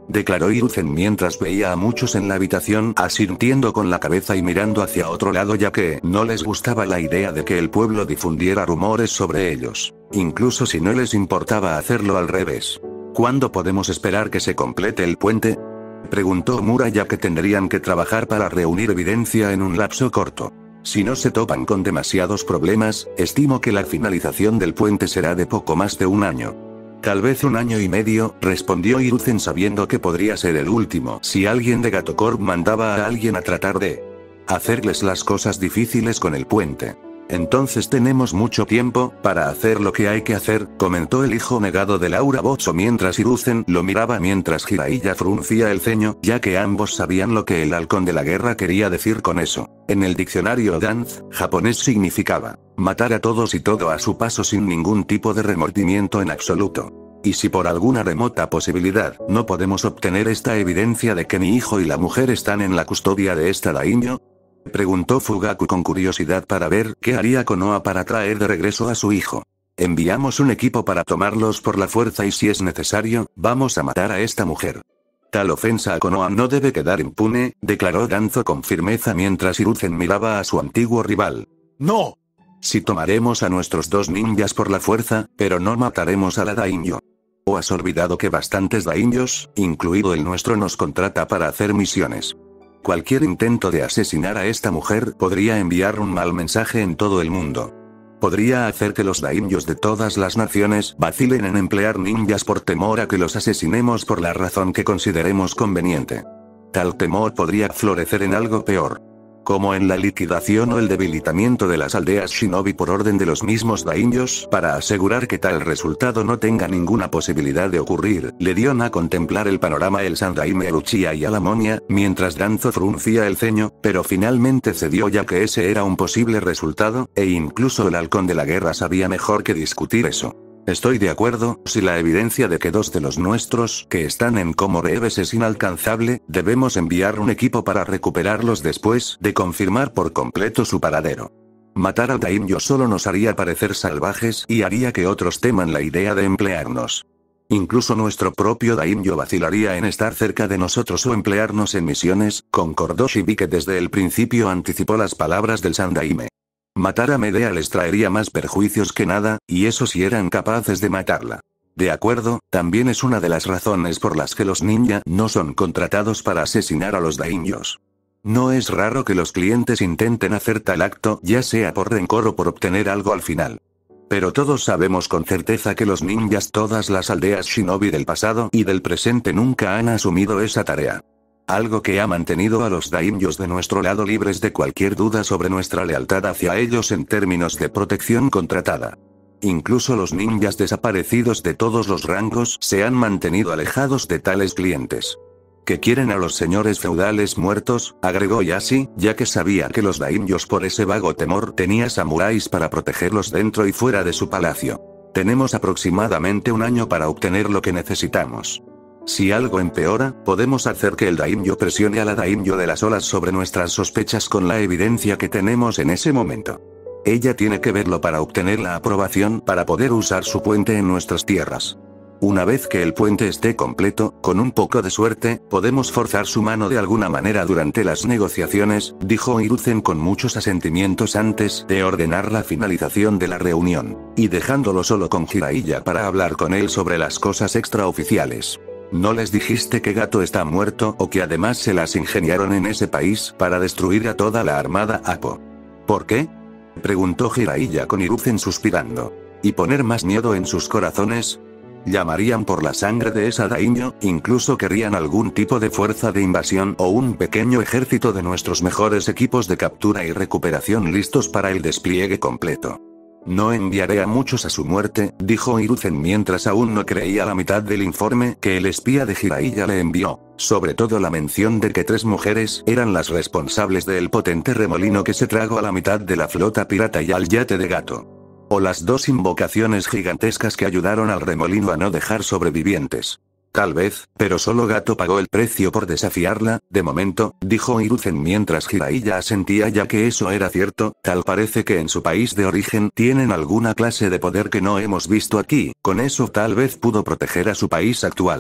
declaró Hiruzen mientras veía a muchos en la habitación asintiendo con la cabeza y mirando hacia otro lado, ya que no les gustaba la idea de que el pueblo difundiera rumores sobre ellos, incluso si no les importaba hacerlo al revés. ¿Cuándo podemos esperar que se complete el puente?, preguntó Mura, ya que tendrían que trabajar para reunir evidencia en un lapso corto. Si no se topan con demasiados problemas, estimo que la finalización del puente será de poco más de un año. Tal vez un año y medio, respondió Hiruzen, sabiendo que podría ser el último si alguien de Gato Corp mandaba a alguien a tratar de hacerles las cosas difíciles con el puente. Entonces tenemos mucho tiempo para hacer lo que hay que hacer, comentó el hijo negado de Laura Botso mientras Hiruzen lo miraba mientras Jiraiya fruncía el ceño, ya que ambos sabían lo que el halcón de la guerra quería decir con eso. En el diccionario Danz, japonés significaba matar a todos y todo a su paso sin ningún tipo de remordimiento en absoluto. Y si por alguna remota posibilidad no podemos obtener esta evidencia de que mi hijo y la mujer están en la custodia de esta daimyo, preguntó Fugaku con curiosidad para ver qué haría Konoha para traer de regreso a su hijo. Enviamos un equipo para tomarlos por la fuerza y si es necesario, vamos a matar a esta mujer. Tal ofensa a Konoha no debe quedar impune, declaró Danzo con firmeza mientras Hiruzen miraba a su antiguo rival. ¡No! Si tomaremos a nuestros dos ninjas por la fuerza, pero no mataremos a la daimyo. ¿O has olvidado que bastantes daimyos, incluido el nuestro, nos contrata para hacer misiones? Cualquier intento de asesinar a esta mujer podría enviar un mal mensaje en todo el mundo. Podría hacer que los daimyos de todas las naciones vacilen en emplear ninjas por temor a que los asesinemos por la razón que consideremos conveniente. Tal temor podría florecer en algo peor, como en la liquidación o el debilitamiento de las aldeas shinobi por orden de los mismos daimyos. Para asegurar que tal resultado no tenga ninguna posibilidad de ocurrir, le dieron a contemplar el panorama el Sandaime Uchiha y Alamonia, mientras Danzo fruncía el ceño, pero finalmente cedió ya que ese era un posible resultado, e incluso el halcón de la guerra sabía mejor que discutir eso. Estoy de acuerdo, si la evidencia de que dos de los nuestros que están en Komoreves es inalcanzable, debemos enviar un equipo para recuperarlos después de confirmar por completo su paradero. Matar al daimyo solo nos haría parecer salvajes y haría que otros teman la idea de emplearnos. Incluso nuestro propio daimyo vacilaría en estar cerca de nosotros o emplearnos en misiones, concordó Shibi, que desde el principio anticipó las palabras del Sandaime. Matar a Medea les traería más perjuicios que nada, y eso si eran capaces de matarla. De acuerdo, también es una de las razones por las que los ninja no son contratados para asesinar a los daimyos. No es raro que los clientes intenten hacer tal acto, ya sea por rencor o por obtener algo al final. Pero todos sabemos con certeza que los ninjas, todas las aldeas shinobi del pasado y del presente, nunca han asumido esa tarea. Algo que ha mantenido a los daimyos de nuestro lado libres de cualquier duda sobre nuestra lealtad hacia ellos en términos de protección contratada. Incluso los ninjas desaparecidos de todos los rangos se han mantenido alejados de tales clientes. Que quieren a los señores feudales muertos, agregó Yashi, ya que sabía que los daimyos por ese vago temor tenía samuráis para protegerlos dentro y fuera de su palacio. Tenemos aproximadamente un año para obtener lo que necesitamos. Si algo empeora, podemos hacer que el daimyo presione a la daimyo de las olas sobre nuestras sospechas con la evidencia que tenemos en ese momento. Ella tiene que verlo para obtener la aprobación para poder usar su puente en nuestras tierras. Una vez que el puente esté completo, con un poco de suerte, podemos forzar su mano de alguna manera durante las negociaciones, dijo Hiruzen con muchos asentimientos antes de ordenar la finalización de la reunión, y dejándolo solo con Jiraiya para hablar con él sobre las cosas extraoficiales. ¿No les dijiste que Gato está muerto o que además se las ingeniaron en ese país para destruir a toda la armada Apo? ¿Por qué?, preguntó Jiraiya con Hiruzen suspirando. ¿Y poner más miedo en sus corazones? Llamarían por la sangre de esa daimyo, incluso querrían algún tipo de fuerza de invasión o un pequeño ejército de nuestros mejores equipos de captura y recuperación listos para el despliegue completo. No enviaré a muchos a su muerte, dijo Hiruzen mientras aún no creía la mitad del informe que el espía de Jiraiya le envió, sobre todo la mención de que tres mujeres eran las responsables del potente remolino que se tragó a la mitad de la flota pirata y al yate de Gato. O las dos invocaciones gigantescas que ayudaron al remolino a no dejar sobrevivientes. Tal vez, pero solo Gato pagó el precio por desafiarla, de momento, dijo Hiruzen mientras Jiraiya asentía ya que eso era cierto, tal parece que en su país de origen tienen alguna clase de poder que no hemos visto aquí, con eso tal vez pudo proteger a su país actual.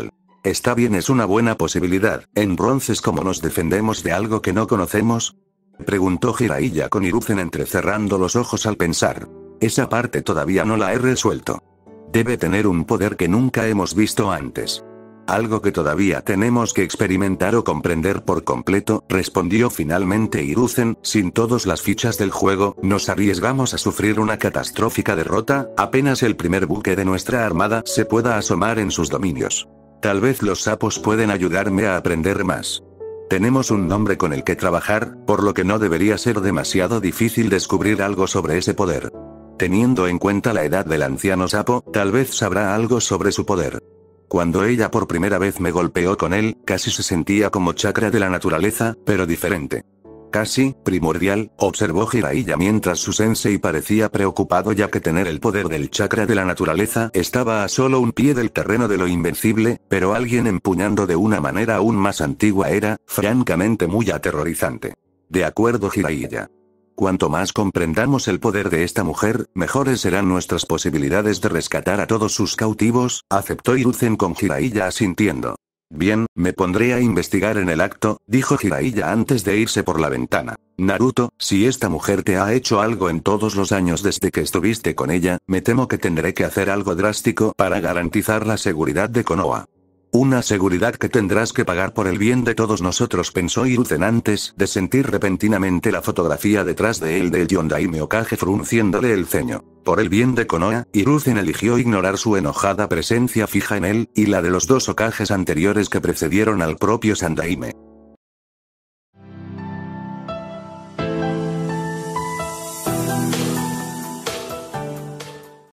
Está bien, es una buena posibilidad. Entonces, ¿cómo nos defendemos de algo que no conocemos? Preguntó Jiraiya con Hiruzen entrecerrando los ojos al pensar. Esa parte todavía no la he resuelto. Debe tener un poder que nunca hemos visto antes. Algo que todavía tenemos que experimentar o comprender por completo, respondió finalmente Hiruzen. Sin todas las fichas del juego, nos arriesgamos a sufrir una catastrófica derrota, apenas el primer buque de nuestra armada se pueda asomar en sus dominios. Tal vez los sapos pueden ayudarme a aprender más. Tenemos un nombre con el que trabajar, por lo que no debería ser demasiado difícil descubrir algo sobre ese poder. Teniendo en cuenta la edad del anciano sapo, tal vez sabrá algo sobre su poder. Cuando ella por primera vez me golpeó con él, casi se sentía como chakra de la naturaleza, pero diferente. Casi, primordial, observó Jiraiya mientras su sensei parecía preocupado ya que tener el poder del chakra de la naturaleza estaba a solo un pie del terreno de lo invencible, pero alguien empuñando de una manera aún más antigua era, francamente muy aterrorizante. De acuerdo, Jiraiya. Cuanto más comprendamos el poder de esta mujer, mejores serán nuestras posibilidades de rescatar a todos sus cautivos, aceptó Hiruzen con Jiraiya asintiendo. Bien, me pondré a investigar en el acto, dijo Jiraiya antes de irse por la ventana. Naruto, si esta mujer te ha hecho algo en todos los años desde que estuviste con ella, me temo que tendré que hacer algo drástico para garantizar la seguridad de Konoha. Una seguridad que tendrás que pagar por el bien de todos nosotros, pensó Hiruzen antes de sentir repentinamente la fotografía detrás de él del Yondaime Hokage frunciéndole el ceño. Por el bien de Konoha, Hiruzen eligió ignorar su enojada presencia fija en él, y la de los dos Hokages anteriores que precedieron al propio Sandaime.